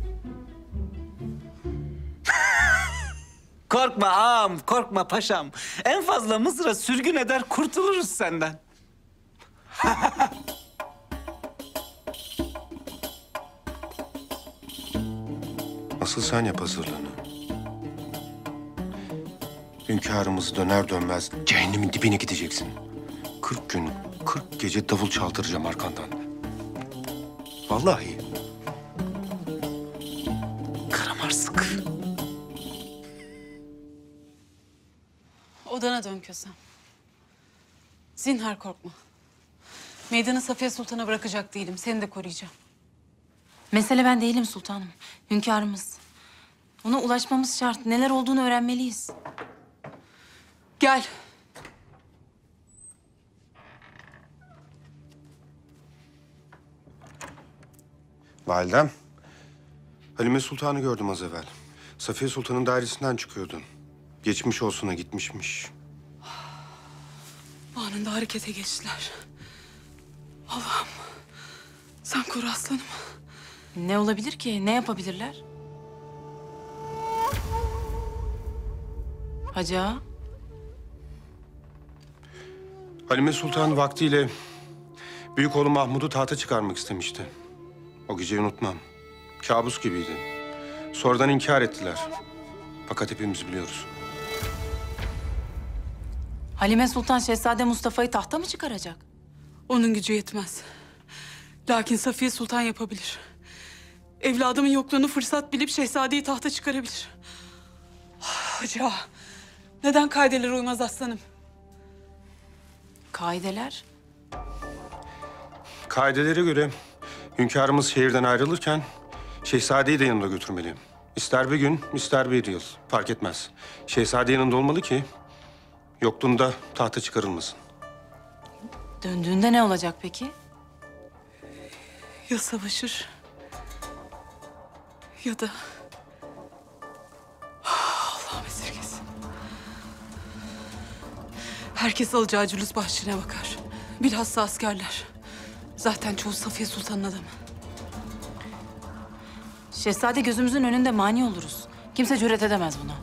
Korkma ağam, korkma paşam. En fazla Mısır'a sürgün eder, kurtuluruz senden. Asıl sen yap hazırlığını. Hünkârımız döner dönmez cehennemin dibine gideceksin. 40 gün, 40 gece davul çaldıracağım arkandan. Vallahi. Karamarsık. Odana dön Kösem. Zinhar korkma. Meydanı Safiye Sultan'a bırakacak değilim. Seni de koruyacağım. Mesele ben değilim sultanım. Hünkârımız. Ona ulaşmamız şart. Neler olduğunu öğrenmeliyiz. Gel. Validem, Halime Sultan'ı gördüm az evvel. Safiye Sultan'ın dairesinden çıkıyordu. Geçmiş olsuna gitmişmiş. Anında harekete geçtiler. Allah'ım. Sen koru aslanım. Ne olabilir ki? Ne yapabilirler? Hacı ağa. Halime Sultan vaktiyle büyük oğlu Mahmud'u tahta çıkarmak istemişti. O geceyi unutmam. Kabus gibiydi. Sonradan inkar ettiler. Fakat hepimiz biliyoruz. Halime Sultan Şehzade Mustafa'yı tahta mı çıkaracak? Onun gücü yetmez. Lakin Safiye Sultan yapabilir. Evladımın yokluğunu fırsat bilip şehzadeyi tahta çıkarabilir. Hacı ağa, neden kaidelere uymaz aslanım? Kaideler? Kaidelere göre hünkârımız şehirden ayrılırken şehzadeyi de yanında götürmeli. İster bir gün, ister bir yıl. Fark etmez. Şehzade yanında olmalı ki yokluğunda tahta çıkarılmasın. Döndüğünde ne olacak peki? Ya savaşır ya da... Allah'ım esirgesin. Herkes alacağı cülüs bahşişine bakar. Bilhassa askerler. Zaten çoğu Safiye Sultan'ın adamı. Şehzade gözümüzün önünde mani oluruz. Kimse cüret edemez buna.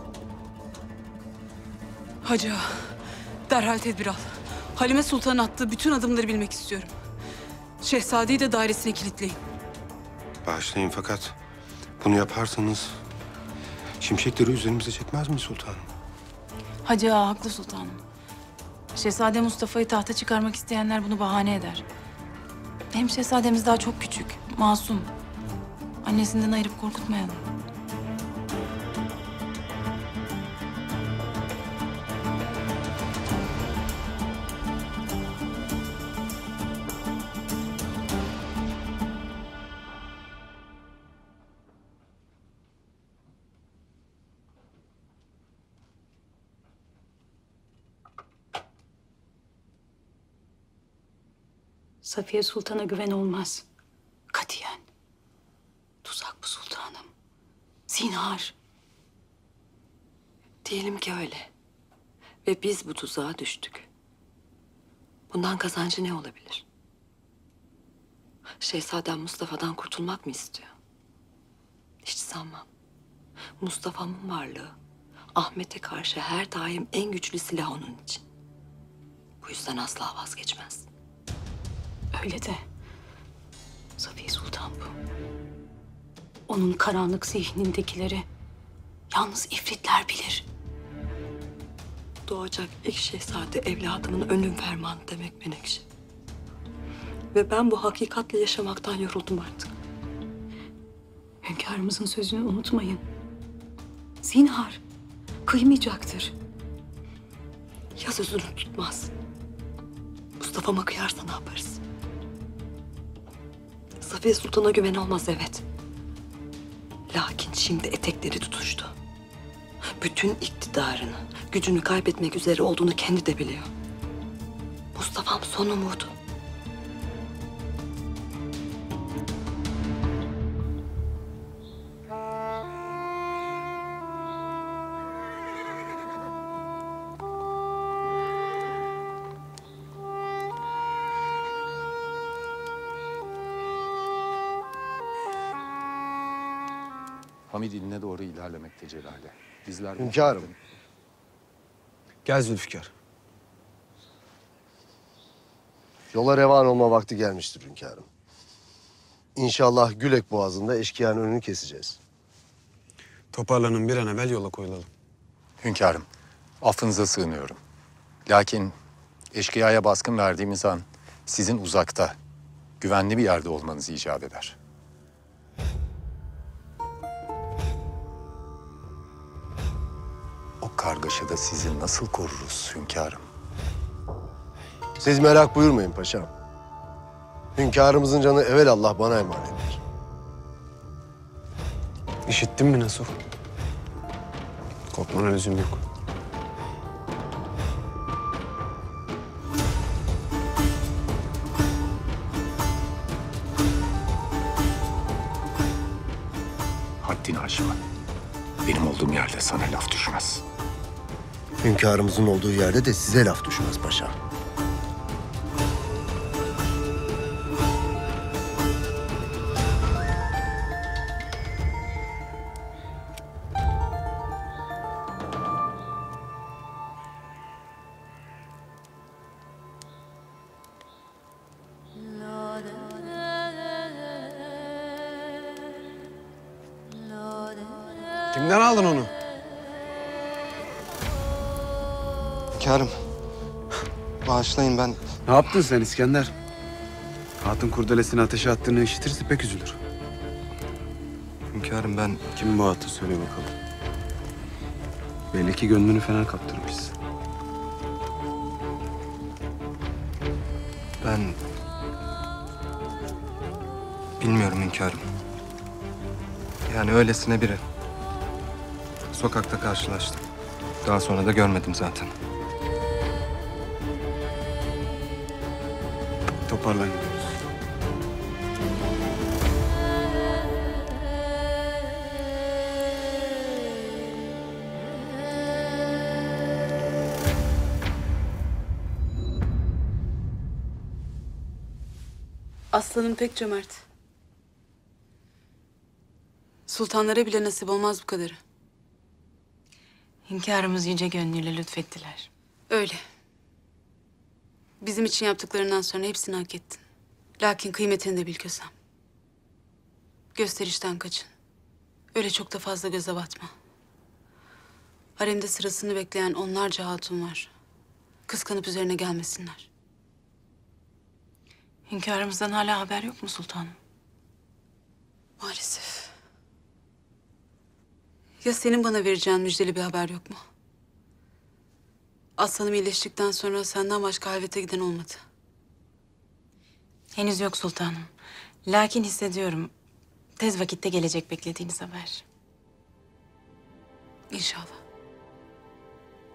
Hacı ağa, derhal tedbir al. Halime Sultan'ın attığı bütün adımları bilmek istiyorum. Şehzadeyi de dairesine kilitleyin. Bağışlayın fakat bunu yaparsanız şimşekleri üzerimize çekmez mi sultanım? Hacı ağa haklı sultanım. Şehzade Mustafa'yı tahta çıkarmak isteyenler bunu bahane eder. Hem şehzademiz daha çok küçük, masum. Annesinden ayırıp korkutmayalım. Safiye Sultan'a güven olmaz. Katiyen. Tuzak bu sultanım. Zinhar. Diyelim ki öyle. Ve biz bu tuzağa düştük. Bundan kazancı ne olabilir? Şehzadem Mustafa'dan kurtulmak mı istiyor? Hiç sanmam. Mustafa'nın varlığı Ahmet'e karşı her daim en güçlü silah onun için. Bu yüzden asla vazgeçmez. Öyle de Safiye Sultan bu. Onun karanlık zihnindekileri yalnız ifritler bilir. Doğacak ilk şehzade evladımın ölüm fermanı demek Menekşe. Ve ben bu hakikatle yaşamaktan yoruldum artık. Hünkârımızın sözünü unutmayın. Zinhar kıymayacaktır. Ya sözünü tutmaz? Mustafa'ma kıyarsa ne yaparız? Safiye Sultan'a güven olmaz evet. Lakin şimdi etekleri tutuştu. Bütün iktidarını, gücünü kaybetmek üzere olduğunu kendi de biliyor. Mustafa'm son umudu. Hamid iline doğru ilerlemekte Celale. Bizler... Hünkârım. Gel Zülfikar. Yola revan olma vakti gelmiştir hünkârım. İnşallah Gülek Boğazı'nda eşkıyanın önünü keseceğiz. Toparlanın bir an evvel yola koyulalım. Hünkârım, affınıza sığınıyorum. Lakin eşkıyaya baskın verdiğimiz an sizin uzakta, güvenli bir yerde olmanız icap eder. O kargaşada sizi nasıl koruruz hünkârım? Siz merak buyurmayın paşam. Hünkârımızın canı evelallah bana emanettir. İşittin mi Nasuh? Korkmana lüzum yok. Haddini aşma. Benim olduğum yerde sana laf düşmez. Hünkârımızın olduğu yerde de size laf düşmez paşam. Kimden aldın onu? Hünkârım, bağışlayın ben... Ne yaptın sen İskender? Hatun kurdelesini ateşe attığını işitirse pek üzülür. Hünkârım ben... Kim bu hatun söyle bakalım. Belli ki gönlünü fena kaptırmışsın. Ben... Bilmiyorum hünkârım. Yani öylesine biri. Sokakta karşılaştım. Daha sonra da görmedim zaten. Toparlan gidiyoruz. Aslanım pek cömert. Sultanlara bile nasip olmaz bu kadarı. Hünkârımız yüce gönlüyle lütfettiler. Öyle. Bizim için yaptıklarından sonra hepsini hak ettin. Lakin kıymetini de bil Kösem. Gösterişten kaçın. Öyle çok da fazla göze batma. Haremde sırasını bekleyen onlarca hatun var. Kıskanıp üzerine gelmesinler. Hünkârımızdan hala haber yok mu sultanım? Maalesef. Ya senin bana vereceğin müjdeli bir haber yok mu? Aslanım iyileştikten sonra senden başka halvete giden olmadı. Henüz yok sultanım. Lakin hissediyorum. Tez vakitte gelecek beklediğiniz haber. İnşallah.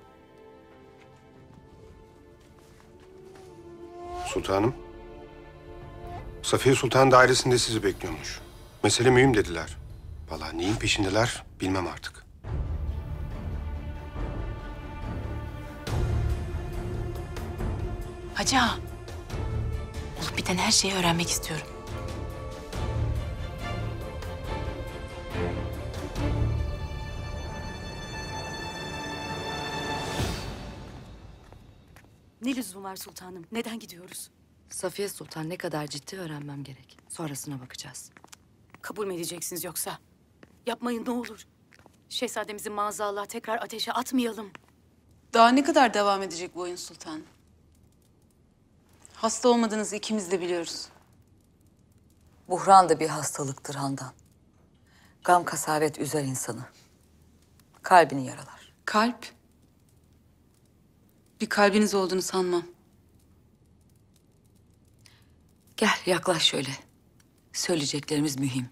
Sultanım. Safiye Sultan dairesinde sizi bekliyormuş. Mesele mühim dediler. Vallahi neyin peşindeler bilmem artık. Hacı ağa, olup biten her şeyi öğrenmek istiyorum. Ne lüzum var sultanım? Neden gidiyoruz? Safiye Sultan ne kadar ciddi öğrenmem gerek. Sonrasına bakacağız. Kabul mü edeceksiniz yoksa? Yapmayın ne olur. Şehzademizi maazallah tekrar ateşe atmayalım. Daha ne kadar devam edecek bu oyun sultanım? Hasta olmadığınızı ikimiz de biliyoruz. Buhran da bir hastalıktır Handan. Gam kasavet üzer insanı. Kalbini yaralar. Kalp? Bir kalbiniz olduğunu sanmam. Gel yaklaş şöyle. Söyleyeceklerimiz mühim.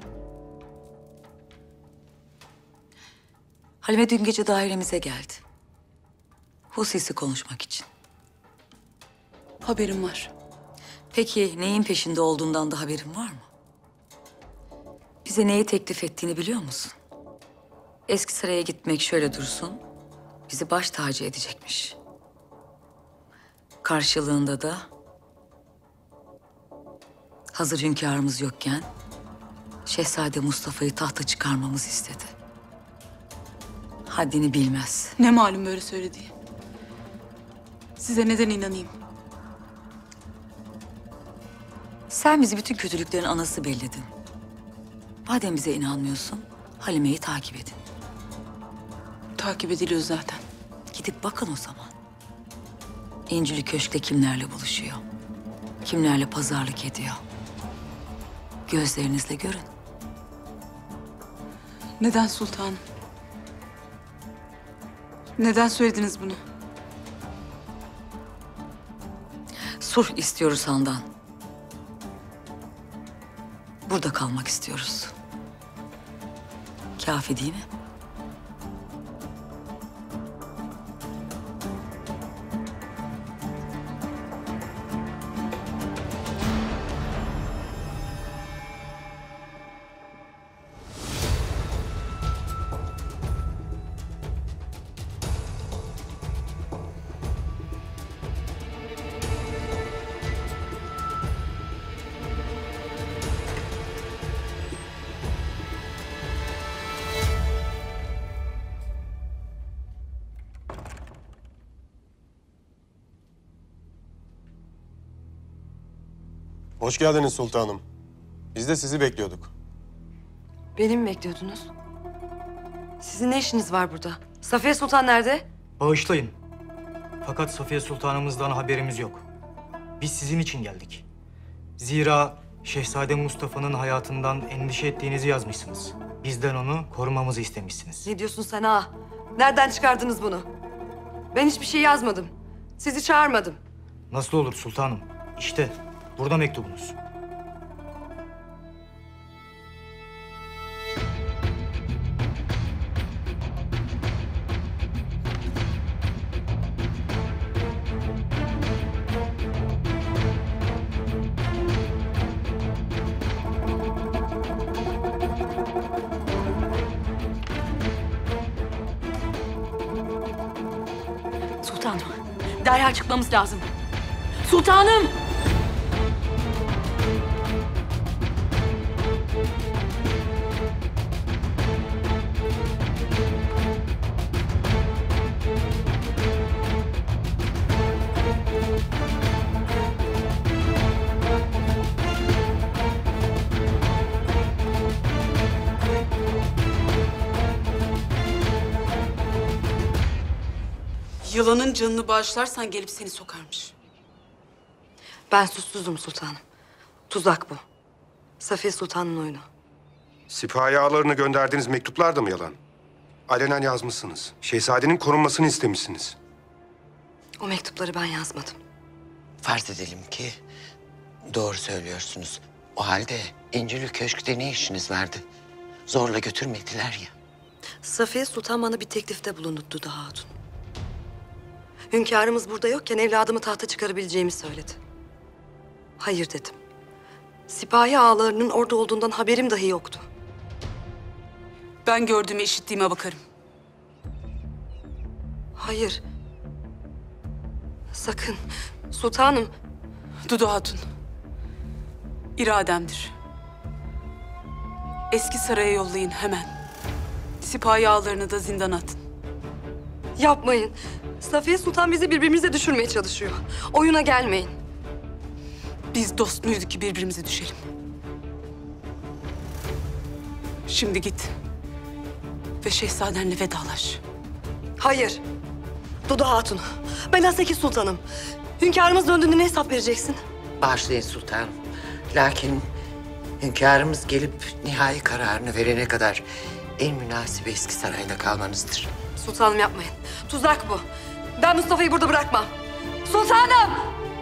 Halime dün gece dairemize geldi. Hususi konuşmak için. Haberim var. Peki neyin peşinde olduğundan da haberin var mı? Bize neyi teklif ettiğini biliyor musun? Eski saraya gitmek şöyle dursun, bizi baş tacı edecekmiş. Karşılığında da hazır hünkârımız yokken Şehzade Mustafa'yı tahta çıkarmamızı istedi. Haddini bilmez. Ne malum böyle söylediği? Size neden inanayım? Sen bizi bütün kötülüklerin anası belledin. Madem bize inanmıyorsun, Halime'yi takip edin. Takip ediliyor zaten. Gidip bakın o zaman. İncili Köşk'te kimlerle buluşuyor? Kimlerle pazarlık ediyor? Gözlerinizle görün. Neden sultanım? Neden söylediniz bunu? Sulh istiyoruz Handan. Burada kalmak istiyoruz. Kafi değil mi? Hoş geldiniz sultanım. Biz de sizi bekliyorduk. Beni mi bekliyordunuz? Sizin ne işiniz var burada? Safiye Sultan nerede? Bağışlayın. Fakat Safiye Sultanımızdan haberimiz yok. Biz sizin için geldik. Zira Şehzade Mustafa'nın hayatından endişe ettiğinizi yazmışsınız. Bizden onu korumamızı istemişsiniz. Ne diyorsun sen ha? Nereden çıkardınız bunu? Ben hiçbir şey yazmadım. Sizi çağırmadım. Nasıl olur sultanım? İşte burada mektubunuz. Sultanım, derhal çıkmamız lazım. Sultanım! Yılanın canını bağışlarsan gelip seni sokarmış. Ben suçsuzum sultanım. Tuzak bu. Safiye Sultan'ın oyunu. Sipahi ağalarını gönderdiğiniz mektuplar da mı yalan? Alenen yazmışsınız. Şehzadenin korunmasını istemişsiniz. O mektupları ben yazmadım. Farz edelim ki doğru söylüyorsunuz. O halde İncilü Köşk'te ne işiniz vardı? Zorla götürmediler ya. Safiye Sultan bana bir teklifte bulundu Dudu Hatun. Hünkârımız burada yokken evladımı tahta çıkarabileceğimi söyledi. Hayır dedim. Sipahi ağalarının orada olduğundan haberim dahi yoktu. Ben gördüğüme, işittiğime bakarım. Hayır. Sakın. Sultanım. Dudu Hatun. İrademdir. Eski saraya yollayın hemen. Sipahi ağalarını da zindana atın. Yapmayın. Safiye Sultan bizi birbirimize düşürmeye çalışıyor. Oyuna gelmeyin. Biz dost muyduk ki birbirimize düşelim? Şimdi git. Ve şehzadenle vedalaş. Hayır. Dudu Hatun. Ben Haseki Sultanım. Hünkârımız döndüğünde ne hesap vereceksin? Bağışlayın sultanım. Lakin hünkârımız gelip nihai kararını verene kadar en münasip eski sarayda kalmanızdır. Sultanım yapmayın. Tuzak bu. Ben Mustafa'yı burada bırakmam. Sultanım!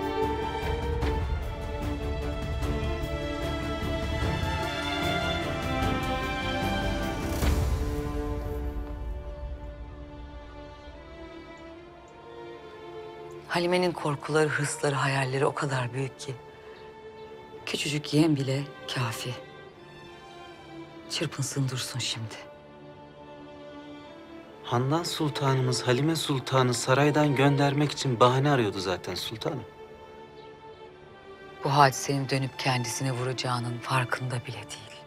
Halime'nin korkuları, hırsları, hayalleri o kadar büyük ki. Küçücük yeğen bile kafi. Çırpınsın dursun şimdi. Handan Sultanımız Halime Sultan'ı saraydan göndermek için bahane arıyordu zaten sultanım. Bu hadisenin dönüp kendisine vuracağının farkında bile değil.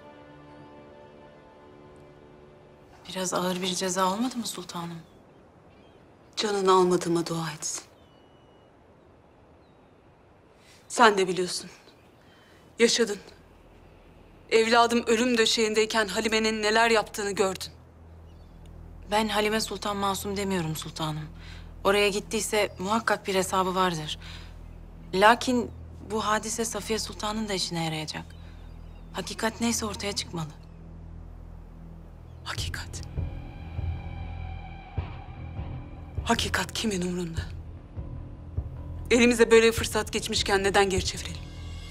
Biraz ağır bir ceza olmadı mı sultanım? Canını almadığıma dua etsin. Sen de biliyorsun. Yaşadın. Evladım ölüm döşeğindeyken Halime'nin neler yaptığını gördün. Ben Halime Sultan masum demiyorum sultanım. Oraya gittiyse muhakkak bir hesabı vardır. Lakin bu hadise Safiye Sultan'ın da işine yarayacak. Hakikat neyse ortaya çıkmalı. Hakikat. Hakikat kimin umrunda? Elimize böyle bir fırsat geçmişken neden geri çevirelim?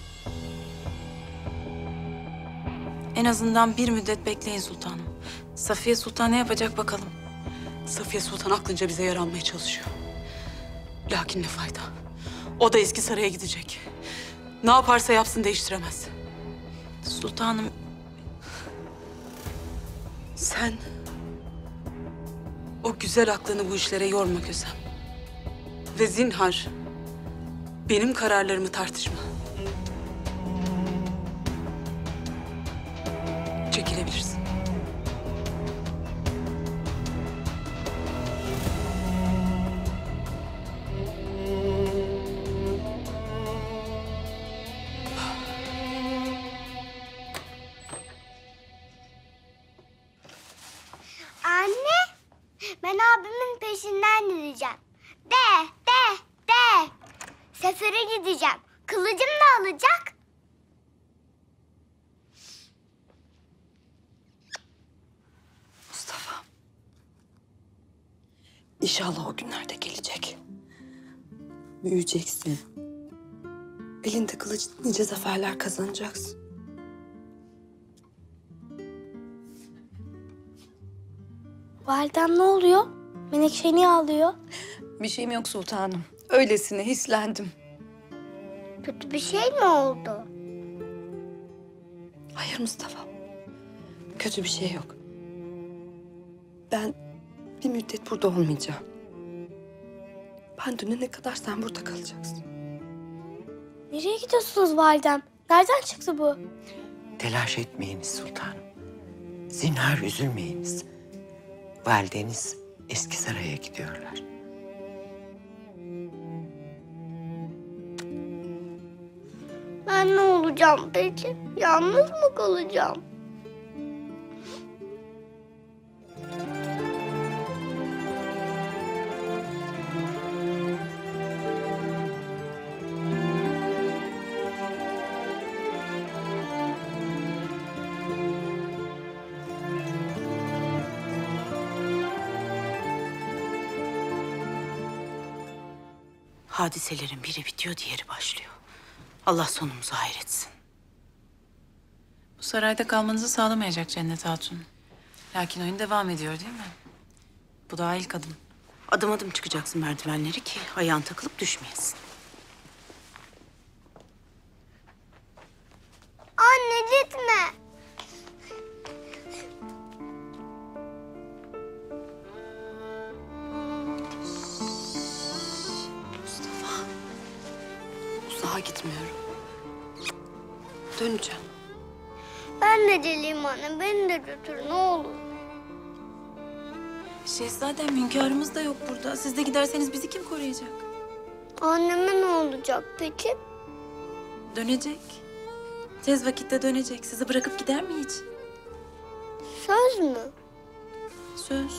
En azından bir müddet bekleyin sultanım. Safiye Sultan ne yapacak bakalım. Safiye Sultan aklınca bize yaranmaya çalışıyor. Lakin ne fayda? O da eski saraya gidecek. Ne yaparsa yapsın değiştiremez. Sultanım... Sen... o güzel aklını bu işlere yorma Kösem. Ve zinhar... benim kararlarımı tartışma. Çekilebilirsin. Anne, ben abimin peşinden gideceğim. De. Sefere gideceğim. Kılıcım da alacak. Mustafa. İnşallah o günler de gelecek. Büyüyeceksin. Elinde kılıç nice zaferler kazanacaksın. Validem ne oluyor? Menekşe niye ağlıyor? Bir şeyim yok sultanım. Öylesine hislendim. Kötü bir şey mi oldu? Hayır Mustafa. Kötü bir şey yok. Ben bir müddet burada olmayacağım. Ben dönene kadar sen burada kalacaksın. Nereye gidiyorsunuz validem? Nereden çıktı bu? Telaş etmeyiniz sultanım. Zinhar üzülmeyiniz. Valideniz eski saraya gidiyorlar. Ben ne olacağım peki? Yalnız mı kalacağım? Hadiselerin biri bitiyor, diğeri başlıyor. Allah sonumuzu hayretsin. Bu sarayda kalmanızı sağlamayacak Cennet Hatun. Lakin oyun devam ediyor değil mi? Bu daha ilk adım. Adım adım çıkacaksın merdivenleri ki ayağın takılıp düşmeyesin. daha gitmiyorum. Döneceğim. Ben de geleyim anne. Beni de götür ne olur. Şehzadem, hünkârımız da yok burada. Siz de giderseniz bizi kim koruyacak? Anneme ne olacak peki? Dönecek. Tez vakitte dönecek. Sizi bırakıp gider mi hiç? Söz mü? Söz.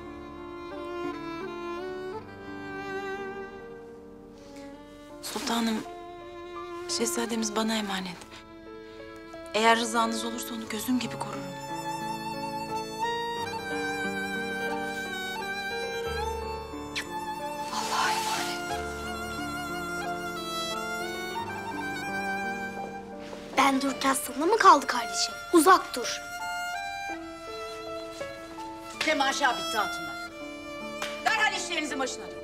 Sultanım, şehzademiz bana emanet. Eğer rızanız olursa onu gözüm gibi korurum. Allah'a emanet. Ben dururken sana mı kaldı kardeşim? Uzak dur. Temaşa bitti hatunlar. Derhal işlerinizin başına dön.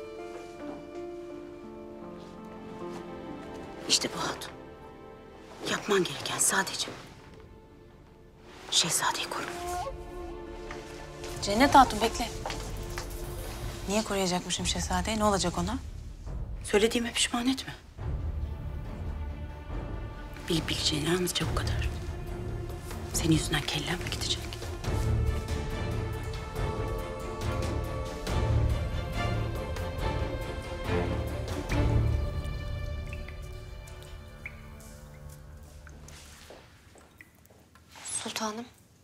İşte bu hatun. Yapman gereken sadece şehzadeyi korumak. Cennet Hatun bekle. Niye koruyacakmışım şehzadeyi? Ne olacak ona? Söylediğime pişman etme. Bilip bileceğin yalnızca bu kadar. Senin yüzünden kellem mi gidecek? Sultanım.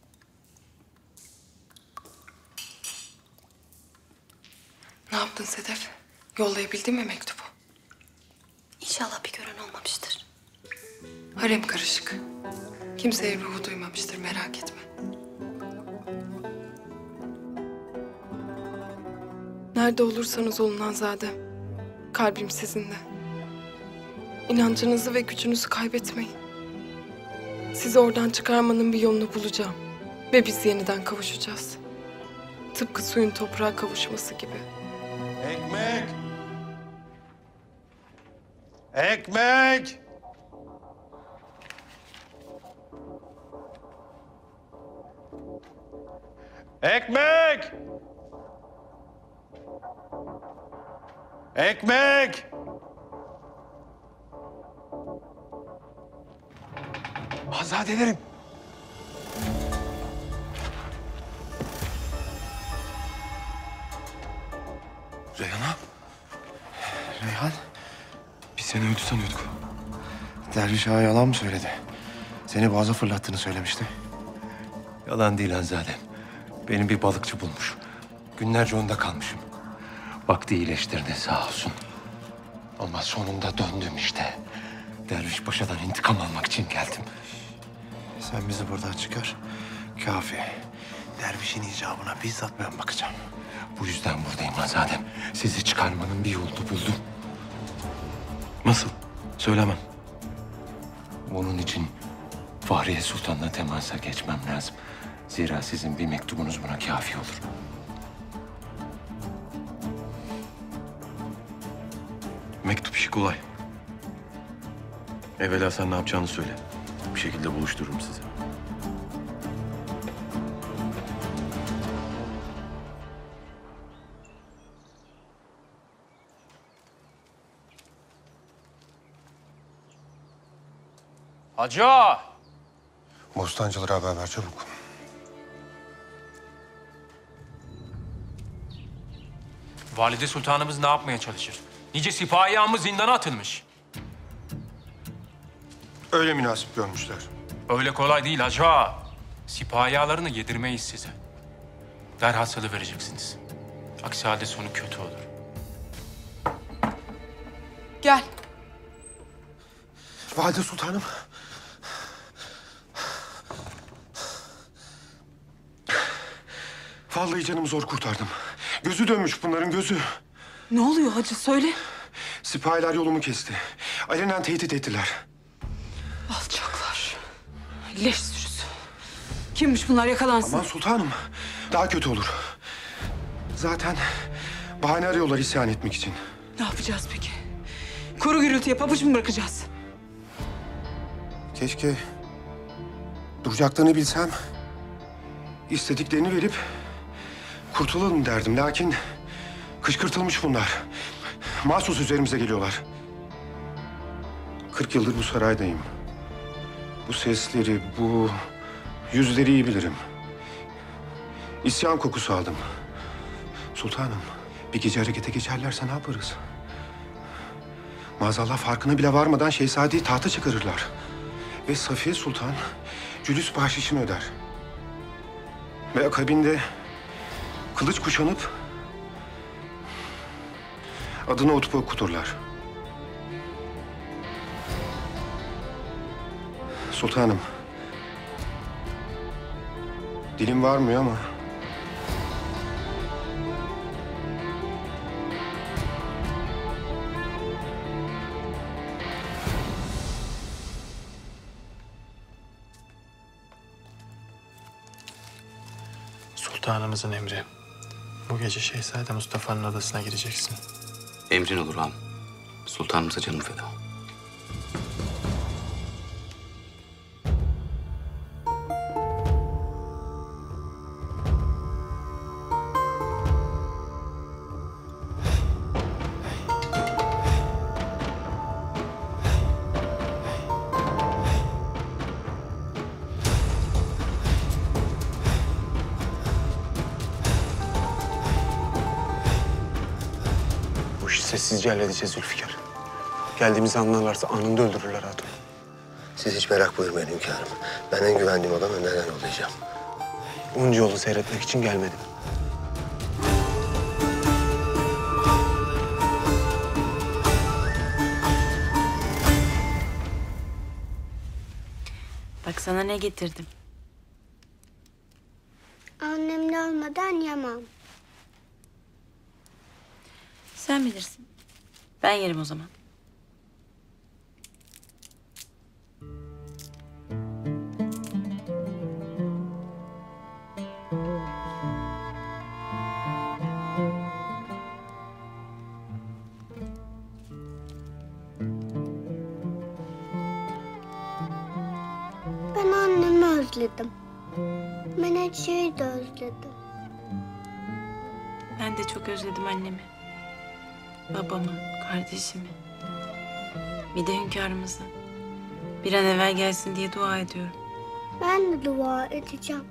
Ne yaptın Sedef? Yollayabildin mi mektubu? İnşallah bir gören olmamıştır. Harem karışık. Kimseye ruhu duymamıştır, merak etme. Nerede olursanız olun Hanzadem. Kalbim sizinle. İnancınızı ve gücünüzü kaybetmeyin. Sizi oradan çıkarmanın bir yolunu bulacağım. Ve biz yeniden kavuşacağız. Tıpkı suyun toprağa kavuşması gibi. Ekmek! Ekmek! Ekmek! Ekmek! Azadelerim. Reyhan'a? Reyhan? Biz seni öldü sanıyorduk. Derviş Ağa yalan mı söyledi? Seni boğaza fırlattığını söylemişti. Yalan değil Hanzadem. Benim bir balıkçı bulmuş. Günlerce onda kalmışım. Vakti iyileştirdi sağ olsun. Ama sonunda döndüm işte. Derviş Paşa'dan intikam almak için geldim. Sen bizi buradan çıkar. Kafi. Dervişin icabına bizzat ben bakacağım. Bu yüzden buradayım Hanzadem. Sizi çıkarmanın bir yolunu buldum. Nasıl? Söylemem. Bunun için Fahriye Sultan'la temasa geçmem lazım. Zira sizin bir mektubunuz buna kafi olur. Mektup işi kolay. Evvela sen ne yapacağını söyle. Bir şekilde buluştururum sizi. Hacı! Bostancılara haber ver çabuk. Valide Sultanımız ne yapmaya çalışır? Nice sipahi ağamız zindana atılmış. Öyle münasip görmüşler. Öyle kolay değil hacı ağa. Sipahi ağalarını yedirmeyiz size. Derhal salıvereceksiniz. Aksi halde sonu kötü olur. Gel. Valide Sultanım. Vallahi canımı zor kurtardım. Gözü dönmüş bunların gözü. Ne oluyor hacı söyle. Sipahiler yolumu kesti. Alenen tehdit ettiler. Alçaklar. Leş sürüsü. Kimmiş bunlar yakalansın. Aman sultanım. Daha kötü olur. Zaten bahane arıyorlar isyan etmek için. Ne yapacağız peki? Kuru gürültüye pabuç mu bırakacağız? Keşke duracaklarını bilsem. İstediklerini verip kurtulalım derdim. Lakin kışkırtılmış bunlar. Mahsus üzerimize geliyorlar. 40 yıldır bu saraydayım. Bu sesleri, bu yüzleri iyi bilirim. İsyan kokusu aldım. Sultanım, bir gece harekete geçerlerse ne yaparız? Maazallah farkına bile varmadan şehzadeyi tahta çıkarırlar. Ve Safiye Sultan cülüs bahşişini öder. Ve akabinde kılıç kuşanıp adını otup okuturlar. Sultanım, dilim varmıyor ama Sultanımızın emri. Bu gece Şehzade Mustafa'nın odasına gireceksin. Emrin olur ağam. Sultanımıza canım feda. Bu işi sessizce halledeceğiz Zülfikar. Geldiğimizi anlarlarsa anında öldürürler hatun. Siz hiç merak buyurmayın hünkârım. Ben en güvendiğim adam önlerden yollayacağım. Onca yolu seyretmek için gelmedim. Bak sana ne getirdim. Annemle olmadan yemem. Sen bilirsin. Ben yerim o zaman. Ben annemi özledim. Menekşe'yi de özledim. Ben de çok özledim annemi. Babamı, kardeşimi. Bir de hünkârımızı. Bir an evvel gelsin diye dua ediyorum. Ben de dua edeceğim.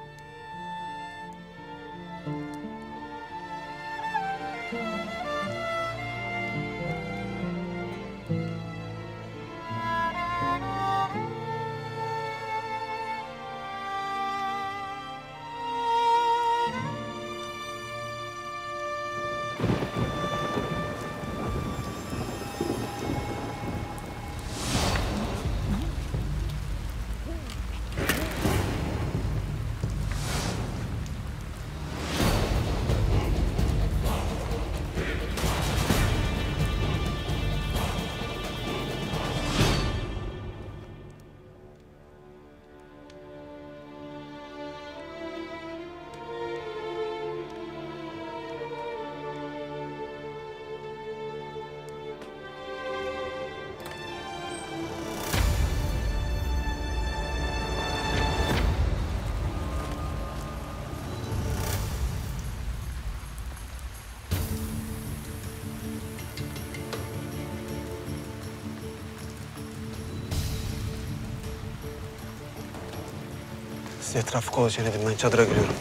Siz etrafı kolaçan edin, ben çadıra giriyorum.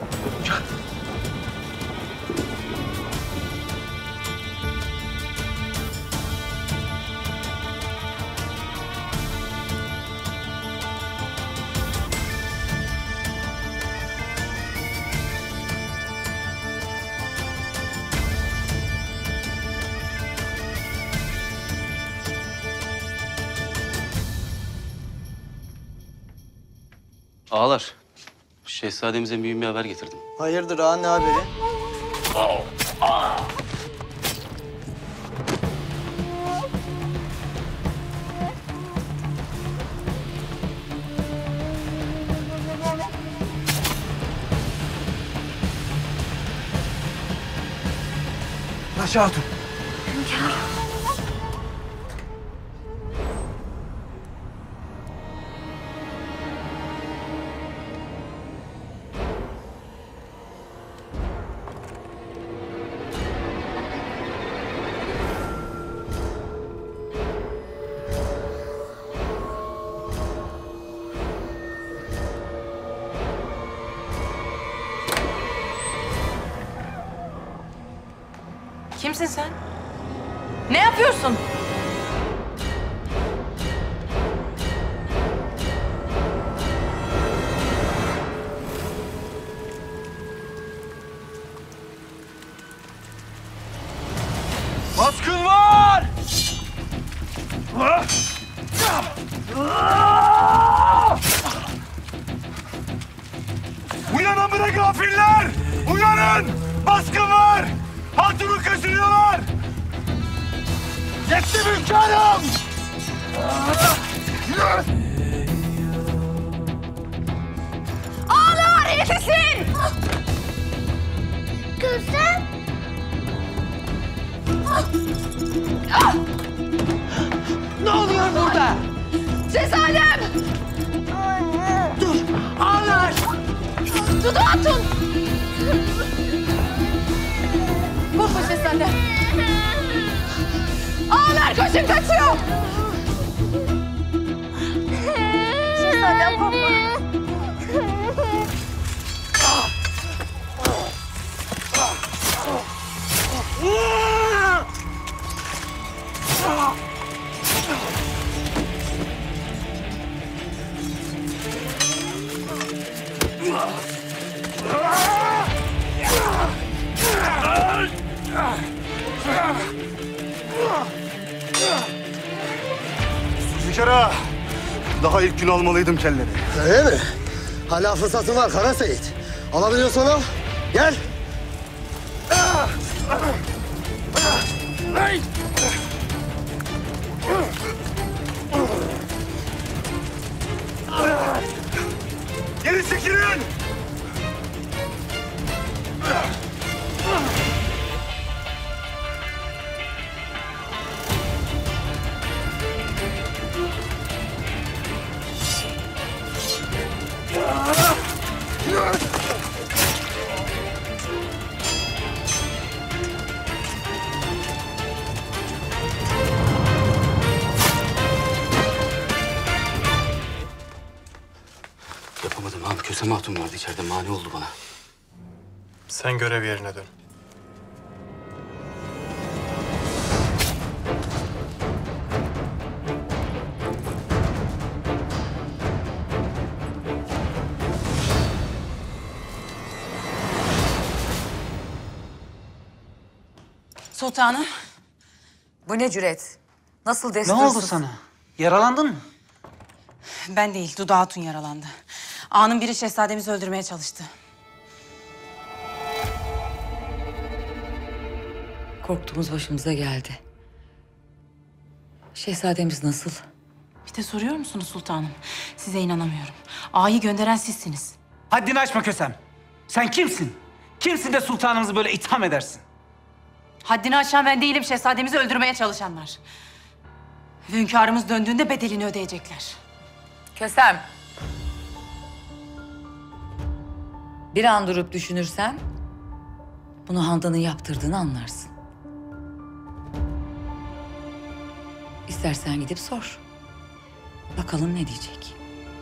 Ağalar, şehzademize mühim bir haber getirdim. Hayırdır ağa, ne haberi? Paşa hatun. Hünkârım. Kimsin sen? Ne yapıyorsun? Baskın var! Uyanın bre gafiller! Uyanın! Baskın var! Hatunu kaçırıyorlar! Yetti hünkârım! Ağlar yetişin! Kızım! Ne oluyor burada? Şehzadem! Dur! Ağlar! Dudu Hatun! Korkma şehzadem! Ağlar koşun kaçıyor! Şehzadem korkma! Zülfikar, daha ilk gün almalıydım kelleri. Öyle mi? Hala fırsatın var Kara Seyit. Alabiliyorsan al. Gel. Geri çekilin! Yapamadım abi. Kösem Hatun vardı içeride. Mani oldu bana. Sen görev yerine dön. Sultanım. Bu ne cüret? Nasıl Ne destursuz? oldu sana? Yaralandın mı? Ben değil, Dudu Hatun yaralandı. Ağanın biri şehzademizi öldürmeye çalıştı. Korktuğumuz başımıza geldi. Şehzademiz nasıl? Bir de soruyor musunuz sultanım? Size inanamıyorum. Ağayı gönderen sizsiniz. Haddini aşma Kösem. Sen kimsin? Kimsin de sultanımızı böyle itham edersin? Haddini aşan ben değilim, şehzademizi öldürmeye çalışanlar. Ve hünkârımız döndüğünde bedelini ödeyecekler. Kösem. Bir an durup düşünürsen bunu Handan'ın yaptırdığını anlarsın. İstersen gidip sor. Bakalım ne diyecek.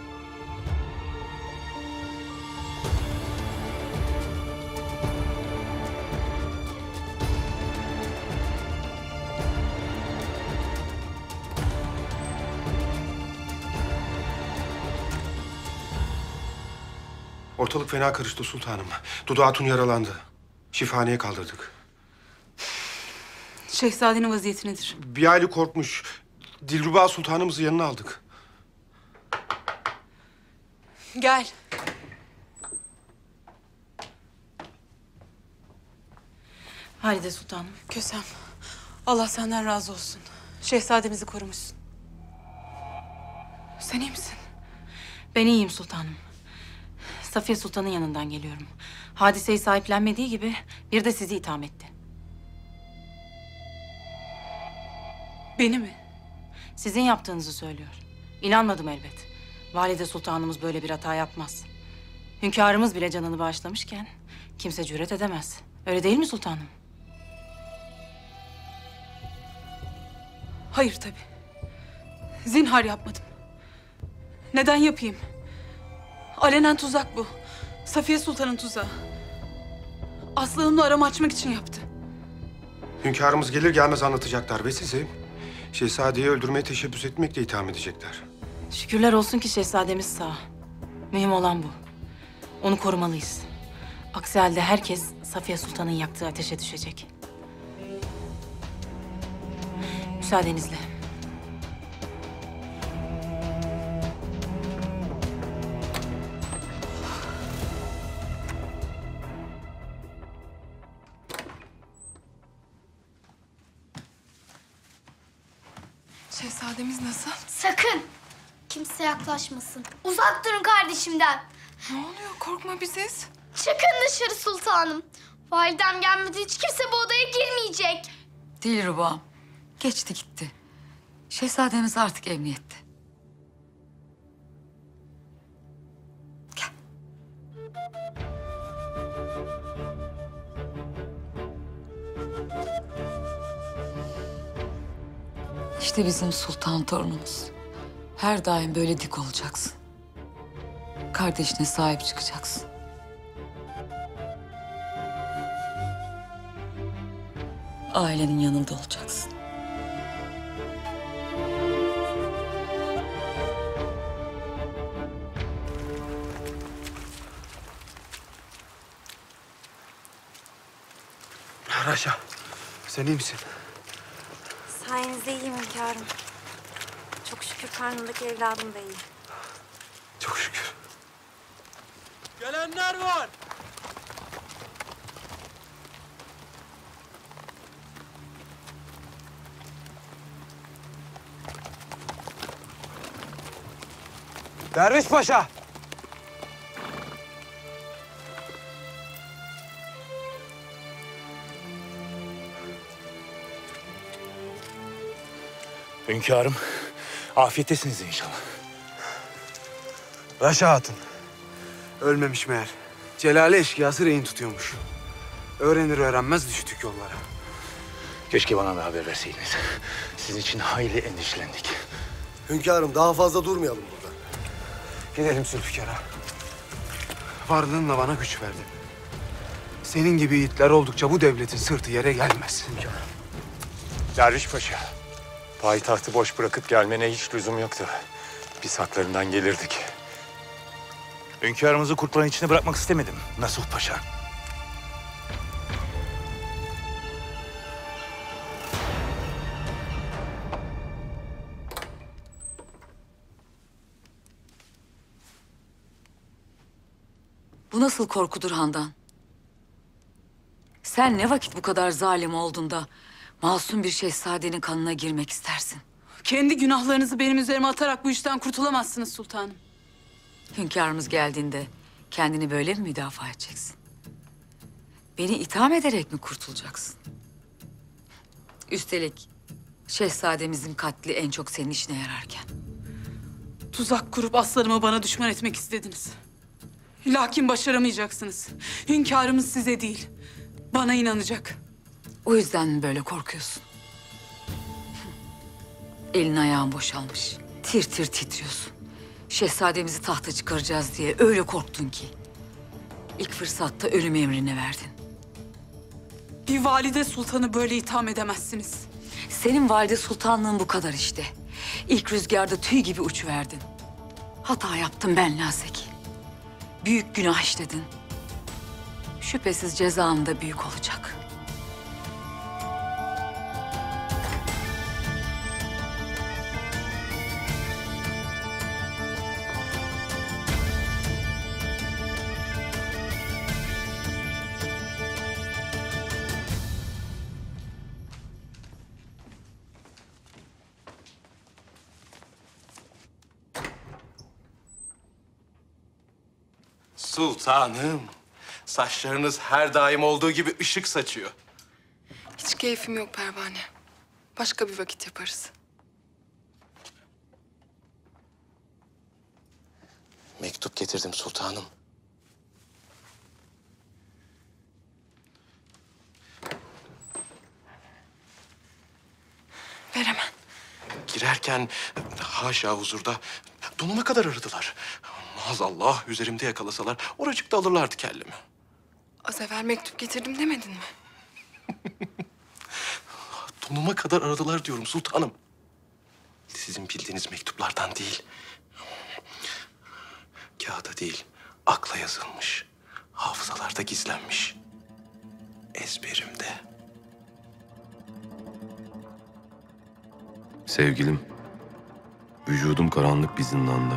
Ortalık fena karıştı sultanım. Dudu Hatun yaralandı. Şifahaneye kaldırdık. Şehzadenin vaziyeti nedir? Bir aile korkmuş. Dilruba sultanımızı yanına aldık. Gel. Halide sultanım. Kösem, Allah senden razı olsun. Şehzademizi korumuşsun. Sen iyi misin? Ben iyiyim sultanım. Safiye Sultan'ın yanından geliyorum. Hadiseyi sahiplenmediği gibi bir de sizi itham etti. Beni mi? Sizin yaptığınızı söylüyor. İnanmadım elbet. Valide Sultanımız böyle bir hata yapmaz. Hünkârımız bile canını bağışlamışken kimse cüret edemez. Öyle değil mi sultanım? Hayır tabii. Zinhar yapmadım. Neden yapayım? Alenen tuzak bu. Safiye Sultan'ın tuzağı. Aslı Hanım'la aramı açmak için yaptı. Hünkârımız gelir gelmez anlatacaklar ve sizi şehzadeyi öldürmeye teşebbüs etmekle itham edecekler. Şükürler olsun ki şehzademiz sağ. Mühim olan bu. Onu korumalıyız. Aksi halde herkes Safiye Sultan'ın yaktığı ateşe düşecek. Müsaadenizle. Şehzademiz nasıl? Sakın! Kimse yaklaşmasın. Uzak durun kardeşimden. Ne oluyor? Korkma biziz. Çıkın dışarı sultanım. Validem gelmedi, hiç kimse bu odaya girmeyecek. Dilruba'm, geçti gitti. Şehzademiz artık emniyette. İşte bizim sultan torunumuz. Her daim böyle dik olacaksın. Kardeşine sahip çıkacaksın. Ailenin yanında olacaksın. Raşa, sen iyi misin? Sayenizde iyiyim hünkârım. Çok şükür karnındaki evladım da iyi. Çok şükür. Gelenler var. Derviş Paşa! Hünkârım, afiyettesiniz inşallah. Raşa Hatun. Ölmemiş meğer. Celale eşkıyası rehin tutuyormuş. Öğrenir öğrenmez düştük yollara. Keşke bana da haber verseydiniz. Sizin için hayli endişelendik. Hünkârım daha fazla durmayalım burada. Gidelim Zülfikar'a. Varlığınla bana güç verdin. Senin gibi yiğitler oldukça bu devletin sırtı yere gelmez. Derviş Paşa, payitahtı boş bırakıp gelmene hiç lüzum yoktu. Biz haklarından gelirdik. Hünkârımızı kurtların içine bırakmak istemedim Nasuh Paşa. Bu nasıl korkudur Handan? Sen ne vakit bu kadar zalim oldun da masum bir şehzadenin kanına girmek istersin? Kendi günahlarınızı benim üzerime atarak bu işten kurtulamazsınız sultanım. Hünkârımız geldiğinde kendini böyle mi müdafaa edeceksin? Beni itham ederek mi kurtulacaksın? Üstelik şehzademizin katli en çok senin işine yararken. Tuzak kurup aslanımı bana düşman etmek istediniz. Lakin başaramayacaksınız. Hünkârımız size değil, bana inanacak. O yüzden mi böyle korkuyorsun? Elin ayağın boşalmış. Tir tir titriyorsun. Şehzademizi tahta çıkaracağız diye öyle korktun ki. İlk fırsatta ölüm emrini verdin. Bir valide sultanı böyle itham edemezsiniz. Senin valide sultanlığın bu kadar işte. İlk rüzgarda tüy gibi uçuverdin. Hata yaptım ben Laseki. Büyük günah işledin. Şüphesiz cezan da büyük olacak. Sultanım, saçlarınız her daim olduğu gibi ışık saçıyor. Hiç keyfim yok Pervane. Başka bir vakit yaparız. Mektup getirdim sultanım. Ver hemen. Girerken haşa huzurda donuma kadar aradılar. Maazallah üzerimde yakalasalar oracıkta alırlardı kellemi. Az evvel mektup getirdim demedin mi? Donuma kadar aradılar diyorum sultanım. Sizin bildiğiniz mektuplardan değil. Kağıda değil, akla yazılmış. Hafızalarda gizlenmiş. Ezberimde. Sevgilim, vücudum karanlık bir zindanda.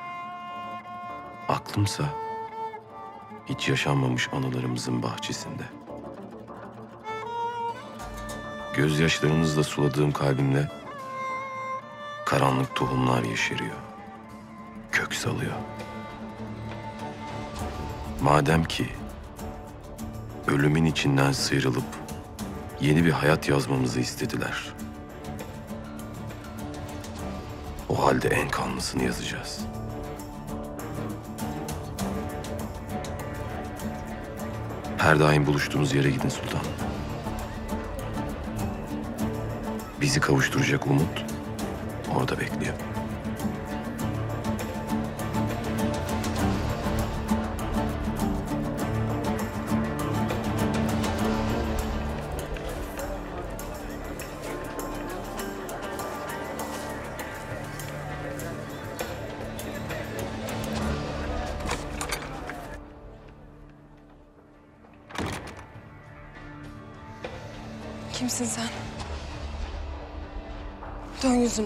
Aklımsa hiç yaşanmamış anılarımızın bahçesinde. Gözyaşlarınızla suladığım kalbimle karanlık tohumlar yeşeriyor, kök salıyor. Madem ki ölümün içinden sıyrılıp yeni bir hayat yazmamızı istediler. O halde en kanlısını yazacağız. Her daim buluştuğumuz yere gidin sultanım. Bizi kavuşturacak umut orada bekliyor. Kimsin sen? Dön yüzünü.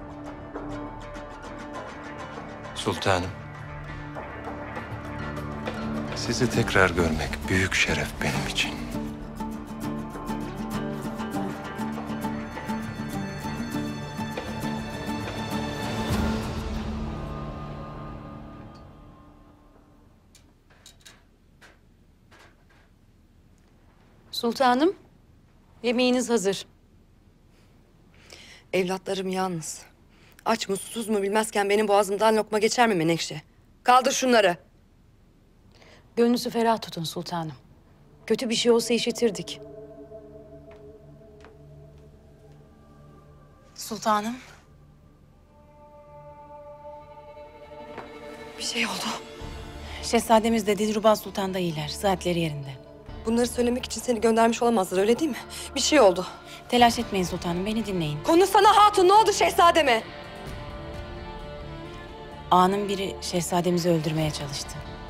Sultanım. Sizi tekrar görmek büyük şeref benim için. Sultanım, yemeğiniz hazır. Evlatlarım yalnız. Aç mı susuz mu bilmezken benim boğazımdan lokma geçer mi Menekşe? Kaldır şunları. Gönlünüzü ferah tutun sultanım. Kötü bir şey olsa işitirdik. Sultanım. Bir şey oldu. Şehzademiz de Dilruba Sultan da iyiler. Saatleri yerinde. Bunları söylemek için seni göndermiş olamazlar, öyle değil mi? Bir şey oldu. Telaş etmeyin sultanım, beni dinleyin. Konuşsana hatun, ne oldu şehzademe? Ağanın biri şehzademizi öldürmeye çalıştı.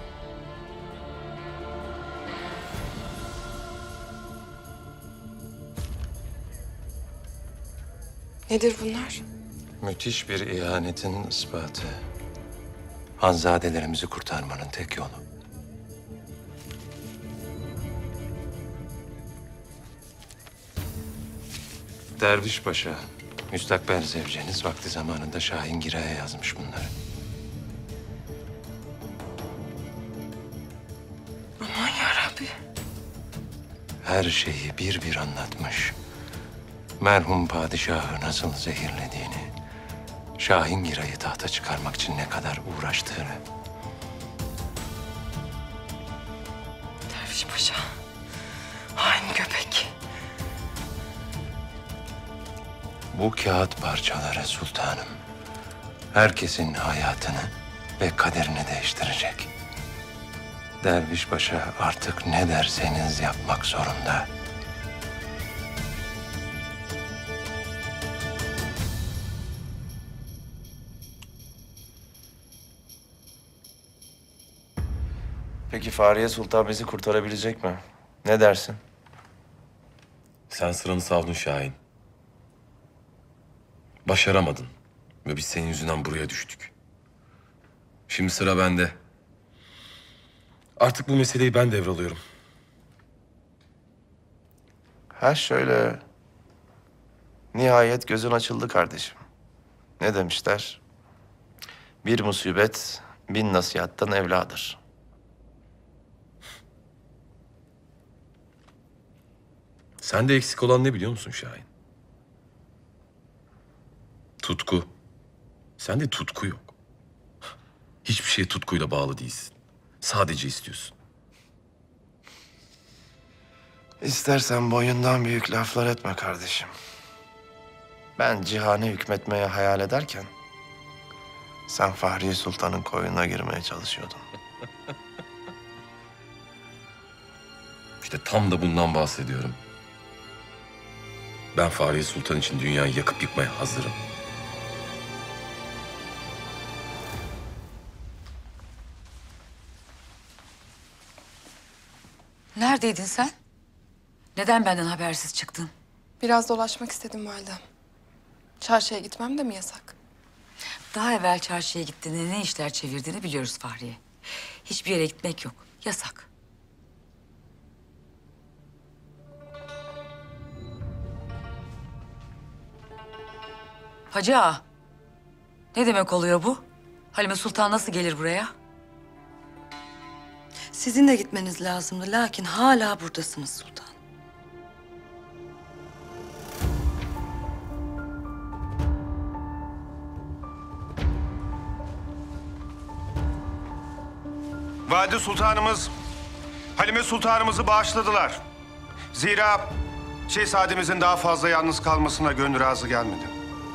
Nedir bunlar? Müthiş bir ihanetin ispatı. Hanzadelerimizi kurtarmanın tek yolu. Derviş Paşa, müstakbel zevceniz vakti zamanında Şahingira'ya yazmış bunları. Aman yarabbi. Her şeyi bir bir anlatmış. Merhum padişahı nasıl zehirlediğini, Şahingira'yı tahta çıkarmak için ne kadar uğraştığını. Derviş Paşa. Hain köpek. Bu kağıt parçaları sultanım, herkesin hayatını ve kaderini değiştirecek. Derviş Paşa artık ne derseniz yapmak zorunda. Peki Fahriye Sultan bizi kurtarabilecek mi? Ne dersin? Sen sıranı savdun Şahin. Başaramadın. Ve biz senin yüzünden buraya düştük. Şimdi sıra bende. Artık bu meseleyi ben devralıyorum. Ha şöyle. Nihayet gözün açıldı kardeşim. Ne demişler? Bir musibet bin nasihattan evladır. Sende eksik olan ne biliyor musun Şahin? Tutku. Sende tutku yok. Hiçbir şeye tutkuyla bağlı değilsin. Sadece istiyorsun. İstersen boyundan büyük laflar etme kardeşim. Ben cihane hükmetmeye hayal ederken sen Fahriye Sultan'ın koyununa girmeye çalışıyordun. İşte tam da bundan bahsediyorum. Ben Fahriye Sultan için dünyayı yakıp yıkmaya hazırım. Neredeydin sen? Neden benden habersiz çıktın? Biraz dolaşmak istedim validem. Çarşıya gitmem de mi yasak? Daha evvel çarşıya gittiğini, ne işler çevirdiğini biliyoruz Fahriye. Hiçbir yere gitmek yok. Yasak. Hacı ağa, ne demek oluyor bu? Halime Sultan nasıl gelir buraya? Sizin de gitmeniz lazımdı. Lakin hala buradasınız sultan. Valide Sultanımız, Halime Sultanımızı bağışladılar. Zira şehzademizin daha fazla yalnız kalmasına gönlü razı gelmedi.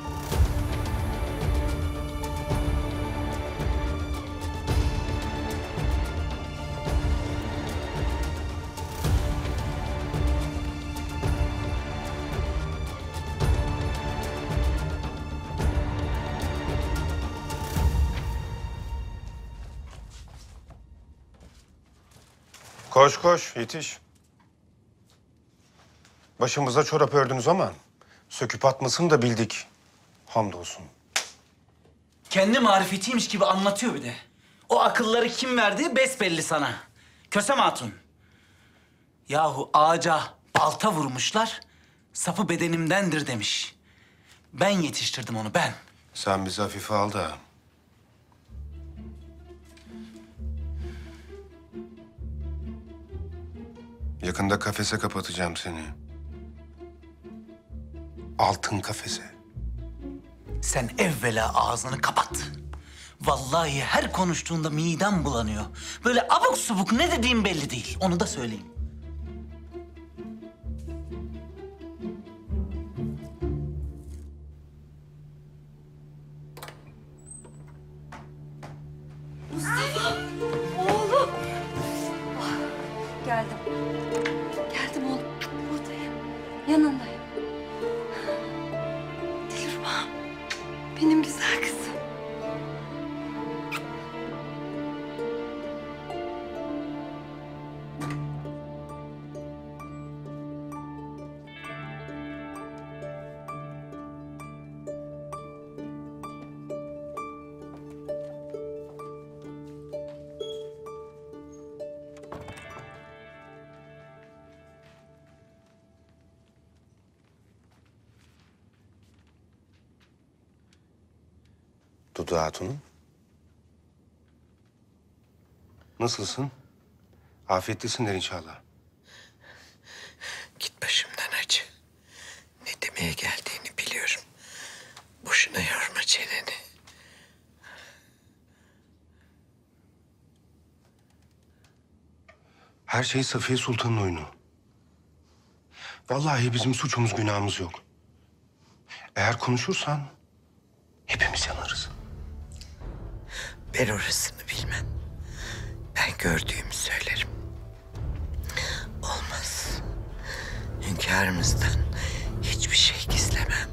Koş koş, yetiş. Başımıza çorap ördünüz ama söküp atmasını da bildik. Hamdolsun. Kendi marifetiymiş gibi anlatıyor bir de. O akılları kim verdi besbelli sana. Kösem Hatun. Yahu ağaca balta vurmuşlar, sapı bedenimdendir demiş. Ben yetiştirdim onu, ben. Sen bizi hafife al da. Yakında kafese kapatacağım seni. Altın kafese. Sen evvela ağzını kapat. Vallahi her konuştuğunda midem bulanıyor. Böyle abuk subuk ne dediğim belli değil. Onu da söyleyeyim. Mustafa! Oğlum! Geldim. Geldim oğlum. Buradayım. Yanındayım. Dilrubam. Benim güzel kızım. Dudu Hatun'um. Nasılsın? Afiyettesindir inşallah. Git başımdan hacı. Ne demeye geldiğini biliyorum. Boşuna yorma çeneni. Her şey Safiye Sultan'ın oyunu. Vallahi bizim suçumuz günahımız yok. Eğer konuşursan hepimiz yanarız. Ben orasını bilmem. Ben gördüğümü söylerim. Olmaz. Hünkârımızdan hiçbir şey gizlemem.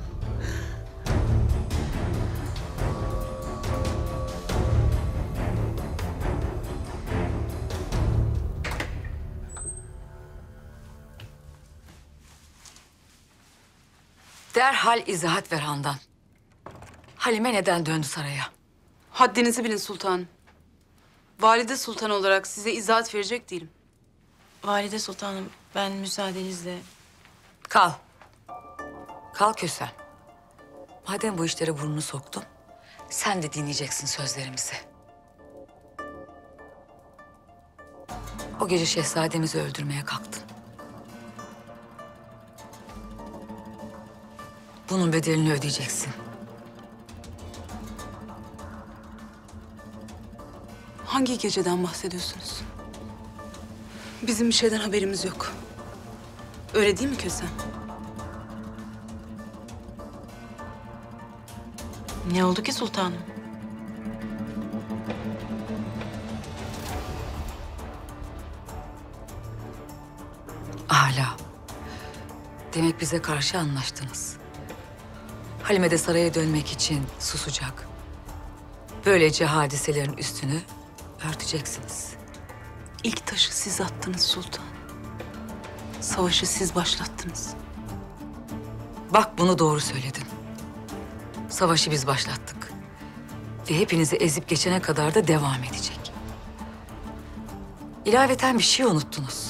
Derhal izahat ver Handan. Halime neden döndü saraya? Haddinizi bilin sultanım. Valide sultan olarak size izahat verecek değilim. Valide Sultanım, ben müsaadenizle... Kal. Kal Kösem. Madem bu işlere burnunu soktun, sen de dinleyeceksin sözlerimizi. O gece şehzademizi öldürmeye kalktın. Bunun bedelini ödeyeceksin. Hangi geceden bahsediyorsunuz? Bizim bir şeyden haberimiz yok. Öyle değil mi Kösem? Ne oldu ki sultanım? Hala. Demek bize karşı anlaştınız. Halime de saraya dönmek için susacak. Böylece hadiselerin üstünü örteceksiniz. İlk taşı siz attınız sultan. Savaşı siz başlattınız. Bak bunu doğru söyledin. Savaşı biz başlattık. Ve hepinizi ezip geçene kadar da devam edecek. İlaveten bir şey unuttunuz.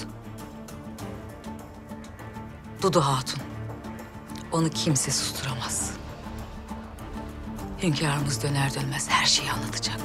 Dudu Hatun. Onu kimse susturamaz. Hünkârımız döner dönmez her şeyi anlatacak.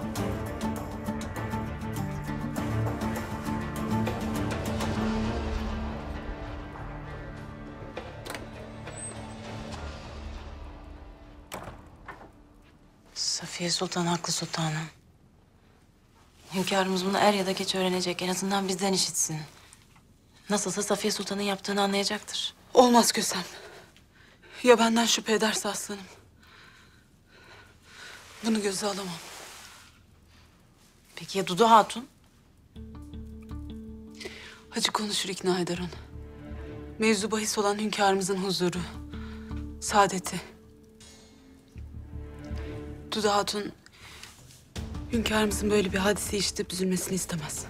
Safiye Sultan haklı sultanım. Hünkârımız bunu er ya da geç öğrenecek. En azından bizden işitsin. Nasılsa Safiye Sultan'ın yaptığını anlayacaktır. Olmaz Kösem. Ya benden şüphe ederse aslanım? Bunu göze alamam. Peki ya Dudu Hatun? Hacı konuşur, ikna eder onu. Mevzu bahis olan hünkârımızın huzuru, saadeti. Dudu Hatun, hünkârımızın böyle bir hadise işitip üzülmesini istemez.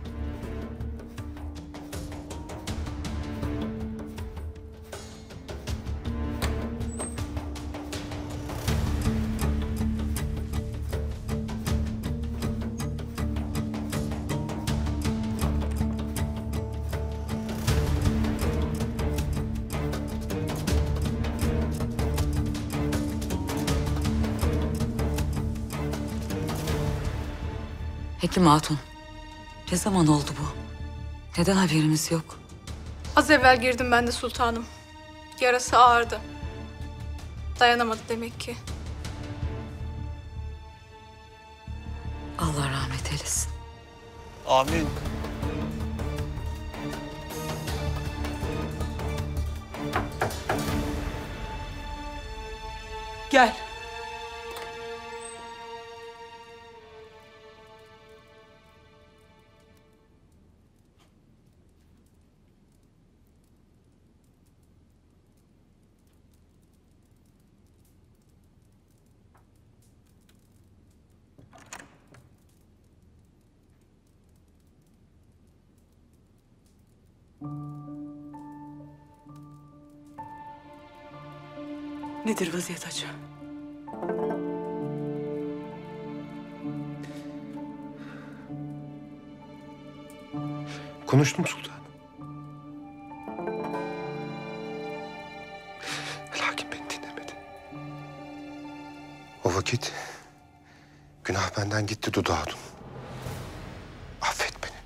Hekim Hatun, ne zaman oldu bu? Neden haberimiz yok? Az evvel girdim ben de sultanım. Yarası ağırdı. Dayanamadı demek ki. Allah rahmet eylesin. Amin. Gel. Nedir vaziyet hacı? Konuştum sultanım. Lakin beni dinlemedi. O vakit günah benden gitti Dudu Hatun. Affet beni.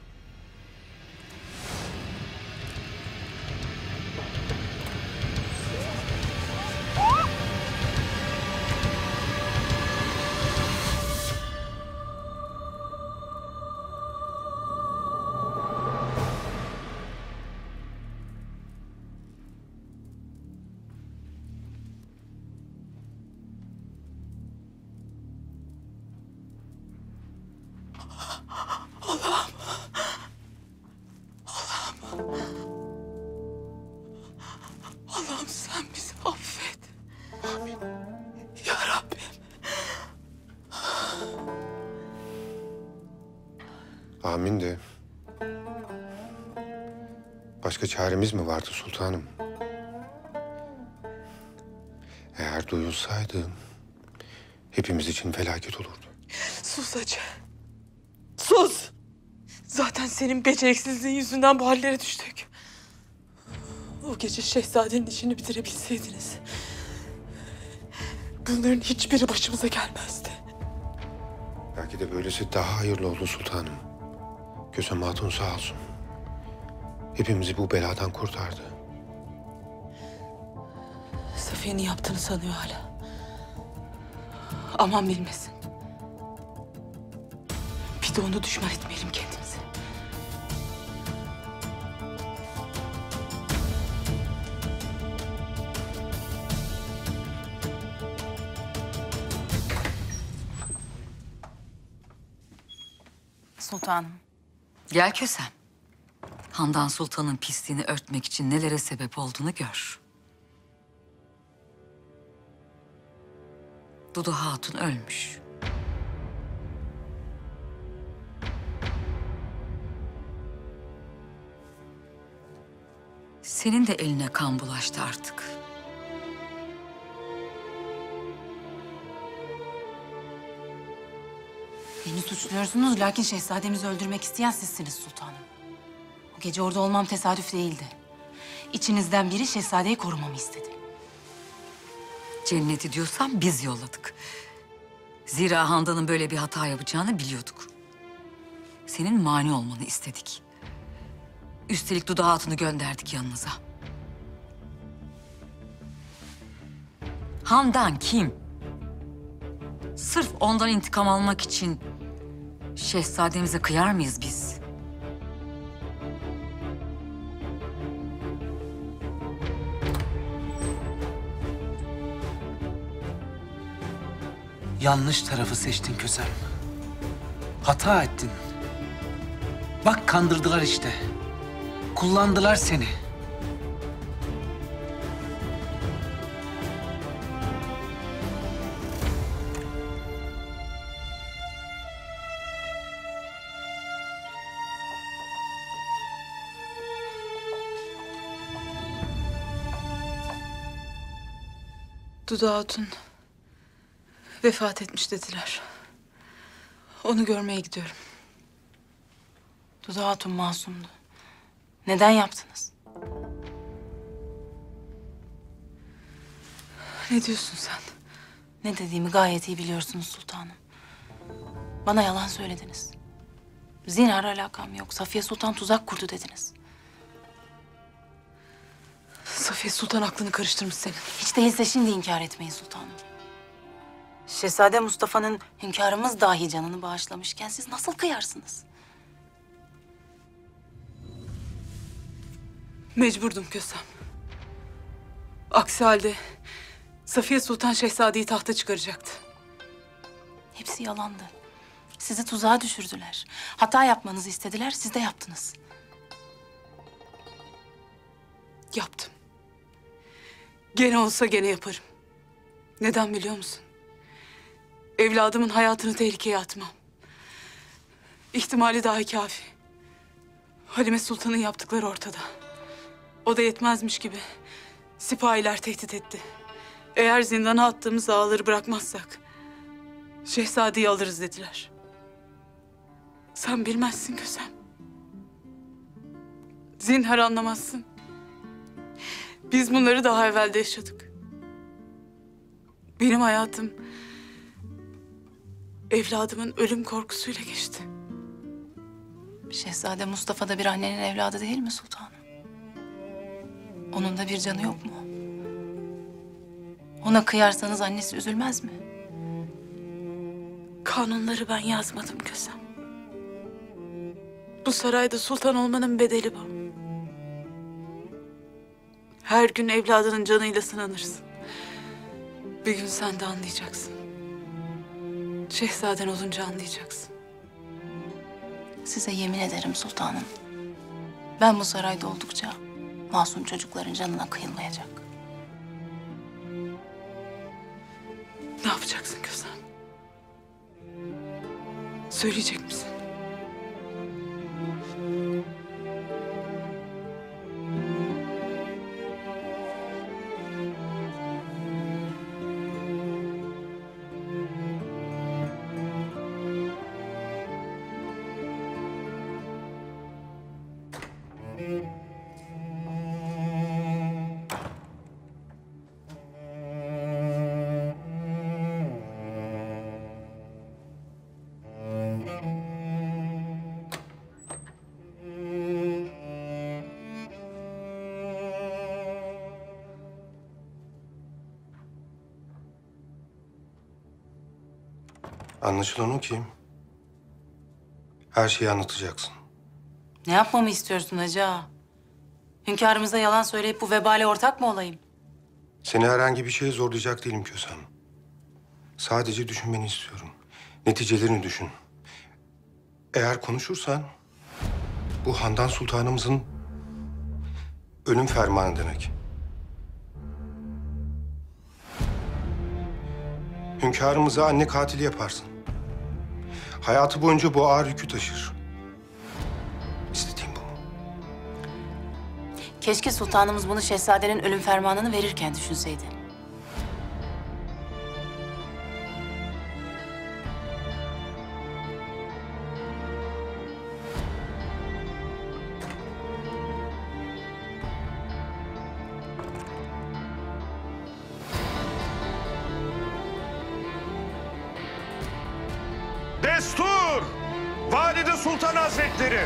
Allah'ım sen bizi affet. Amin. Ya Rabbim. Amin de. Başka çaremiz mi vardı sultanım? Eğer duyulsaydı hepimiz için felaket olurdu. Sus hacı. Sus. Zaten senin beceriksizliğin yüzünden bu hallere düştük. O gece şehzadenin işini bitirebilseydiniz, bunların hiçbiri başımıza gelmezdi. Belki de böylesi daha hayırlı oldu sultanım. Kösem Hatun sağ olsun. Hepimizi bu beladan kurtardı. Safiye'nin yaptığını sanıyor hala. Aman bilmesin. Bir de onu düşman etmeyelim kendimize. Sultanım. Gel Kösem. Handan Sultan'ın pisliğini örtmek için nelere sebep olduğunu gör. Dudu Hatun ölmüş. Senin de eline kan bulaştı artık. Beni suçluyorsunuz lakin şehzademizi öldürmek isteyen sizsiniz sultanım. O gece orada olmam tesadüf değildi. İçinizden biri şehzadeyi korumamı istedi. Cenneti diyorsan biz yolladık. Zira Handan'ın böyle bir hata yapacağını biliyorduk. Senin mani olmanı istedik. Üstelik Dudu Hatun'u gönderdik yanınıza. Handan kim? Sırf ondan intikam almak için şehzademize kıyar mıyız biz? Yanlış tarafı seçtin Kösem. Hata ettin. Bak kandırdılar işte. Kullandılar seni. Dudu Hatun vefat etmiş dediler. Onu görmeye gidiyorum. Dudu Hatun masumdu. Neden yaptınız? Ne diyorsun sen? Ne dediğimi gayet iyi biliyorsunuz sultanım. Bana yalan söylediniz. Zinhar alakam yok. Safiye Sultan tuzak kurdu dediniz. Safiye Sultan aklını karıştırmış senin. Hiç değilse şimdi inkar etmeyin sultanım. Şehzade Mustafa'nın hünkârımız dahi canını bağışlamışken siz nasıl kıyarsınız? Mecburdum Kösem. Aksi halde Safiye Sultan Şehzade'yi tahta çıkaracaktı. Hepsi yalandı. Sizi tuzağa düşürdüler. Hata yapmanızı istediler, siz de yaptınız. Yaptım. Gene olsa gene yaparım. Neden biliyor musun? Evladımın hayatını tehlikeye atmam. İhtimali dahi kafi. Halime Sultan'ın yaptıkları ortada. O da yetmezmiş gibi sipahiler tehdit etti. Eğer zindana attığımız ağaları bırakmazsak şehzadeyi alırız dediler. Sen bilmezsin Kösem. Zinhar anlamazsın. Biz bunları daha evvel de yaşadık. Benim hayatım evladımın ölüm korkusuyla geçti. Şehzade Mustafa da bir annenin evladı değil mi sultanım? Onun da bir canı yok mu? Ona kıyarsanız annesi üzülmez mi? Kanunları ben yazmadım Kösem. Bu sarayda sultan olmanın bedeli bu. Her gün evladının canıyla sınanırsın. Bir gün sen de anlayacaksın. Şehzaden olunca anlayacaksın. Size yemin ederim sultanım. Ben bu sarayda oldukça masum çocukların canına kıyılmayacak. Ne yapacaksın Kösem? Söyleyecek misin? Anlaşılan o ki her şeyi anlatacaksın. Ne yapmamı istiyorsun hacı ağa? Hünkârımıza yalan söyleyip bu vebale ortak mı olayım? Seni herhangi bir şeye zorlayacak değilim Kösem. Sadece düşünmeni istiyorum. Neticelerini düşün. Eğer konuşursan Bu Handan Sultanımızın ölüm fermanı demek. Hünkârımızı anne katili yaparsın. Hayatı boyunca bu ağır yükü taşır. İstediğim bu. Keşke sultanımız bunu şehzadenin ölüm fermanını verirken düşünseydi. Destur! Valide Sultan Hazretleri!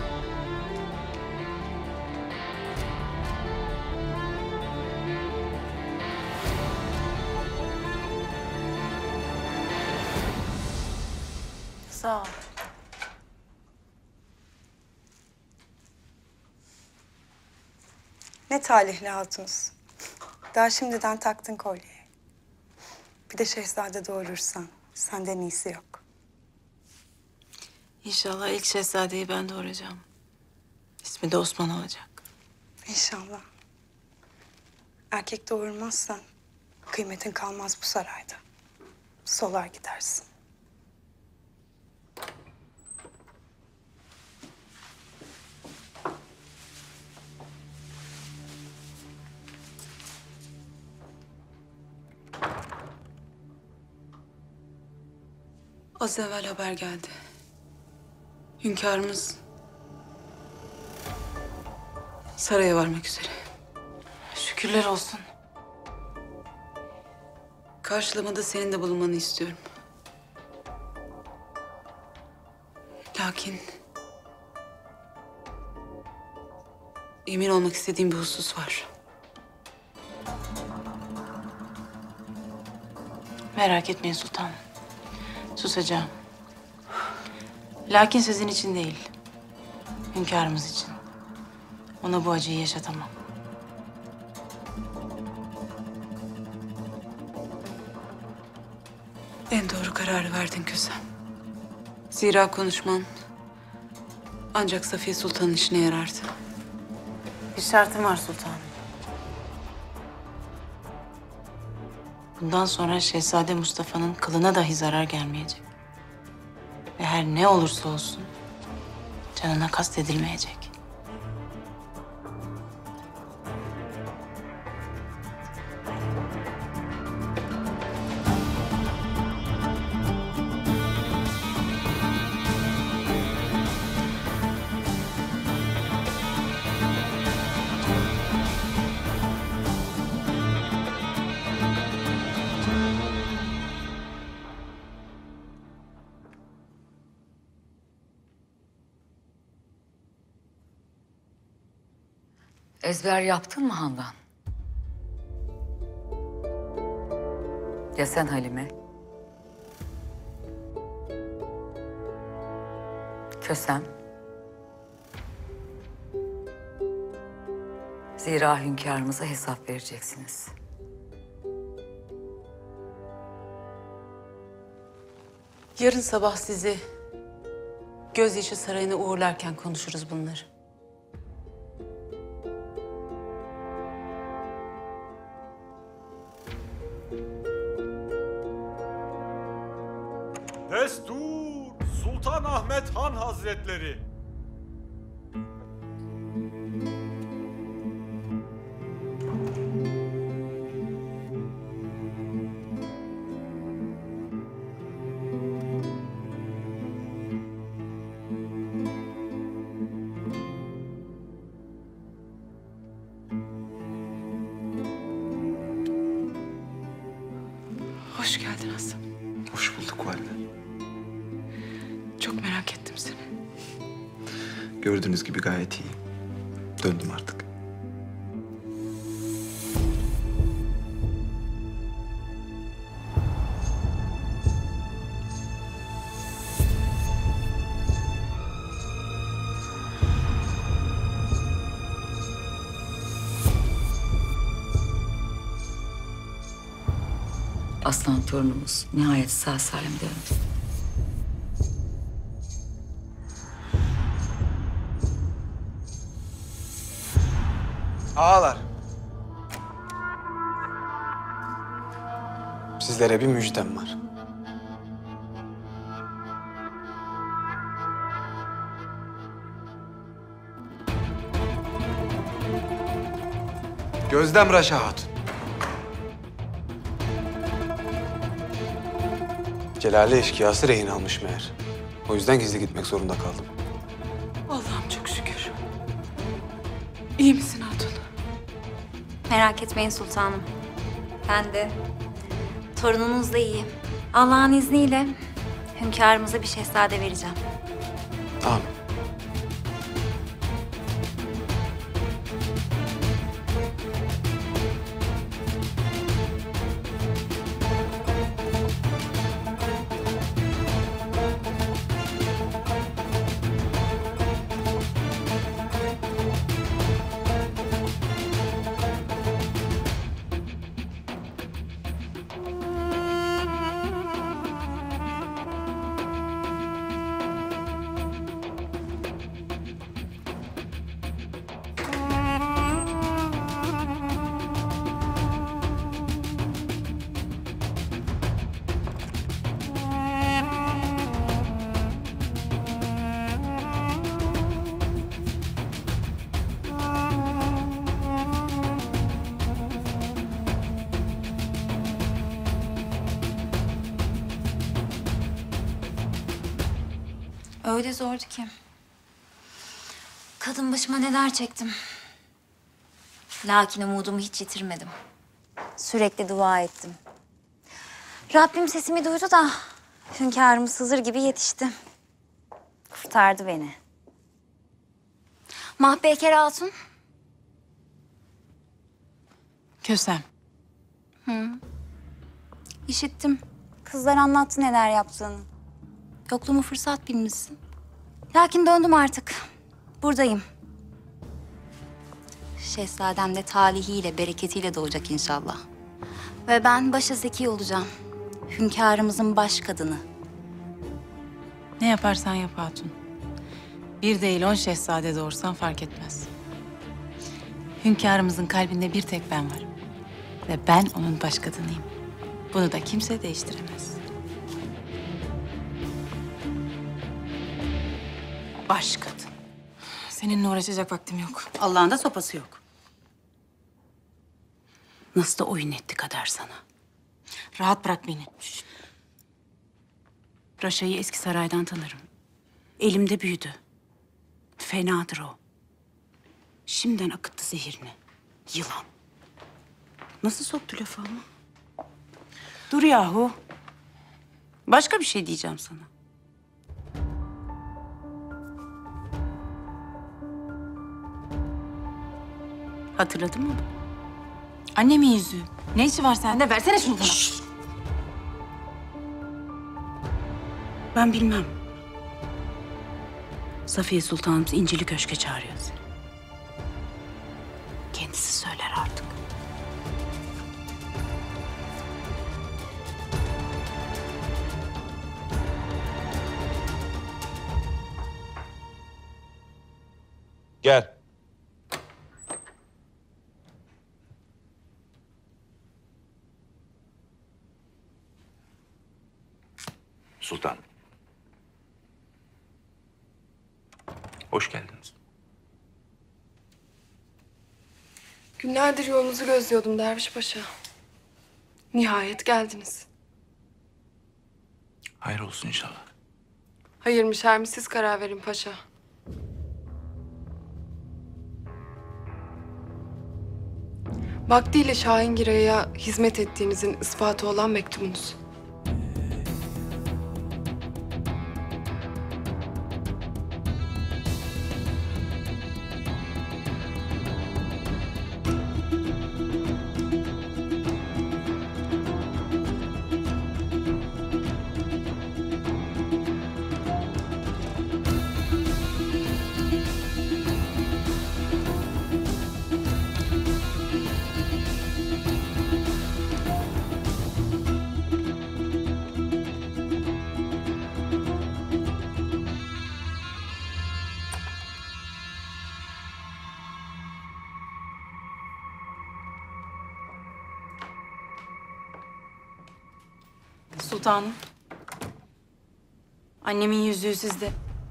Sağ ol. Ne talihli hatunuz. Daha şimdiden taktın kolyeyi. Bir de şehzade doğurursan senden iyisi yok. İnşallah ilk şehzadeyi ben doğuracağım. İsmi de Osman olacak. İnşallah. Erkek doğurmazsan kıymetin kalmaz bu sarayda. Solar gidersin. Az evvel haber geldi. Hünkârımız saraya varmak üzere. Şükürler olsun. Karşılamada senin de bulunmanı istiyorum. Lakin emin olmak istediğim bir husus var. Merak etmeyin sultanım. Susacağım. Lakin sizin için değil, hünkârımız için. Ona bu acıyı yaşatamam. En doğru kararı verdin Kösem. Zira konuşman ancak Safiye Sultan'ın işine yarardı. Bir şartım var sultanım. Bundan sonra Şehzade Mustafa'nın kılına dahi zarar gelmeyecek. Ve her ne olursa olsun canına kastedilmeyecek. Ezber yaptın mı Handan? Ya sen Halime? Kösem? Zira hünkârımıza hesap vereceksiniz. Yarın sabah sizi Gözyaşı Sarayı'na uğurlarken konuşuruz bunları. Destur! Sultan Ahmet Han Hazretleri! Hoş geldin Hasan. Hoş bulduk valide. Çok merak ettim seni. Gördüğünüz gibi gayet iyi. Döndüm artık. Aslan torunumuz nihayet sağ salim döndü. Ağalar. Sizlere bir müjdem var. Gözdem Raşa Hatun. Celali eşkıyası rehin almış meğer. O yüzden gizli gitmek zorunda kaldım. Allah'ım çok şükür. İyi misin Hatun? Merak etmeyin sultanım. Ben de torununuz da iyiyim. Allah'ın izniyle hünkârımıza bir şehzade vereceğim. Amin. Öyle zordu ki. Kadın başıma neler çektim. Lakin umudumu hiç yitirmedim. Sürekli dua ettim. Rabbim sesimi duydu da hünkârımız Hızır gibi yetişti. Kurtardı beni. Mahpeker Hatun. Kösem. Hı. İşittim. Kızlar anlattı neler yaptığını. Yokluğumu fırsat bilmişsin. Lakin döndüm artık. Buradayım. Şehzadem de talihiyle, bereketiyle doğacak inşallah. Ve ben başa zeki olacağım. Hünkârımızın baş kadını. Ne yaparsan yap Hatun. Bir değil 10 şehzade doğursan fark etmez. Hünkârımızın kalbinde bir tek ben varım. Ve ben onun baş kadınıyım. Bunu da kimse değiştiremez. Baş kadın. Seninle uğraşacak vaktim yok. Allah'ın da sopası yok. Nasıl da oyun etti kader sana. Rahat bırak beni. Raşa'yı eski saraydan tanırım. Elimde büyüdü. Fenadır o. Şimdiden akıttı zehirini. Yılan. Nasıl soktu lafı ama? Dur yahu. Başka bir şey diyeceğim sana. Hatırladın mı? Annemin yüzüğü. Ne işi var sende? Versene şunu bana. Ben bilmem. Safiye Sultanımız İncili Köşk'e çağırıyor seni. Kendisi söyler artık. Gel. Sultan. Hoş geldiniz. Günlerdir yolunuzu gözlüyordum Derviş Paşa. Nihayet geldiniz. Hayır olsun inşallah. Hayır mı şer mi siz karar verin paşa. Vaktiyle Şahingira'ya hizmet ettiğinizin ispatı olan mektubunuz. Sultanım. Annemin yüzüğü sizde.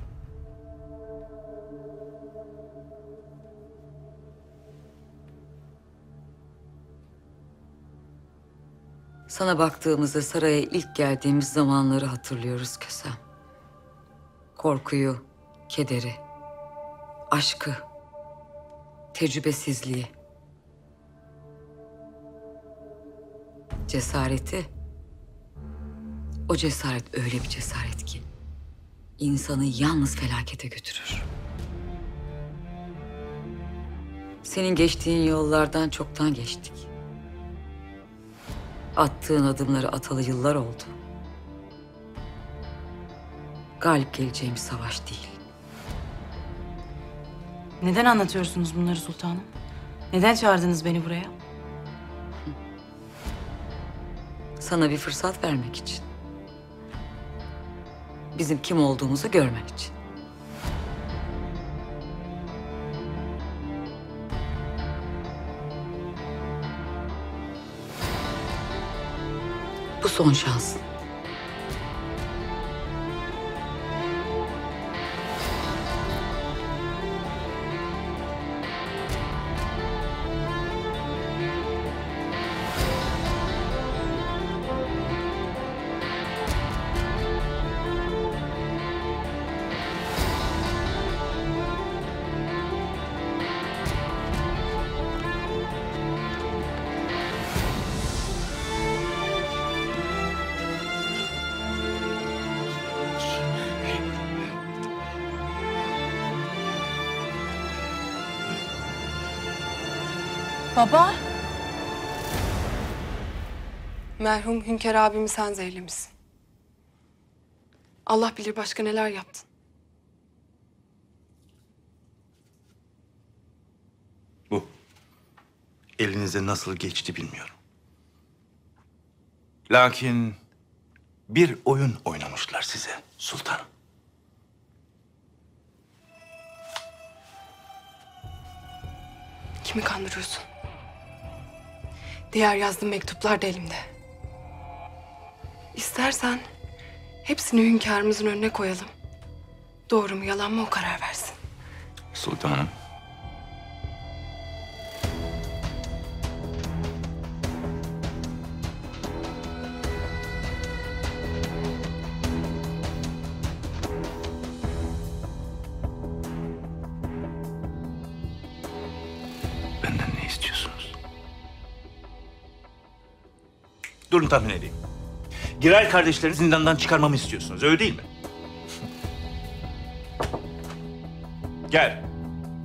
Sana baktığımızda saraya ilk geldiğimiz zamanları hatırlıyoruz Kösem. Korkuyu, kederi, aşkı, tecrübesizliği, cesareti. O cesaret öyle bir cesaret ki insanı yalnız felakete götürür. Senin geçtiğin yollardan çoktan geçtik. Attığın adımları atalı yıllar oldu. Galip geleceğimiz savaş değil. Neden anlatıyorsunuz bunları sultanım? Neden çağırdınız beni buraya? Sana bir fırsat vermek için. Bizim kim olduğumuzu görmen için. Bu son şansın. Baba. Merhum Hünkar abimi sen zehirlemişsin. Allah bilir başka neler yaptın. Bu. Elinize nasıl geçti bilmiyorum. Lakin bir oyun oynamışlar size sultanım. Kimi kandırıyorsun? Diğer yazdığım mektuplar da elimde. İstersen hepsini hünkârımızın önüne koyalım. Doğru mu yalan mı o karar versin. Sultanım. Benden ne istiyorsunuz? Durun tahmin edeyim. Giray kardeşleri zindandan çıkarmamı istiyorsunuz, öyle değil mi? Gel.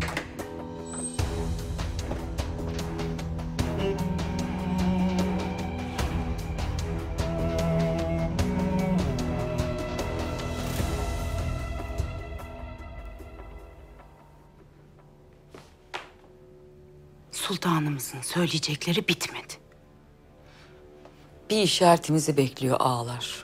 Sultanımızın söyleyecekleri bitmedi. Bir işaretimizi bekliyor ağalar.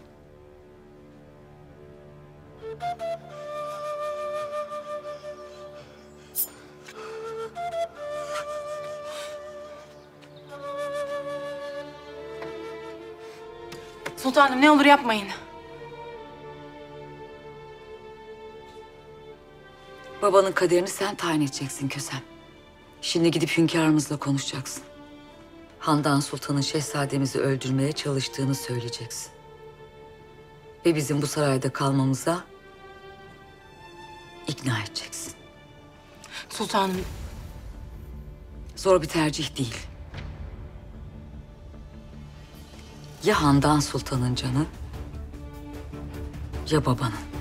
Sultanım ne olur yapmayın. Babanın kaderini sen tayin edeceksin Kösem. Şimdi gidip hünkârımızla konuşacaksın. Handan Sultan'ın şehzademizi öldürmeye çalıştığını söyleyeceksin. Ve bizim bu sarayda kalmamıza ikna edeceksin. Sultanım. Zor bir tercih değil. Ya Handan Sultan'ın canı ya babanın.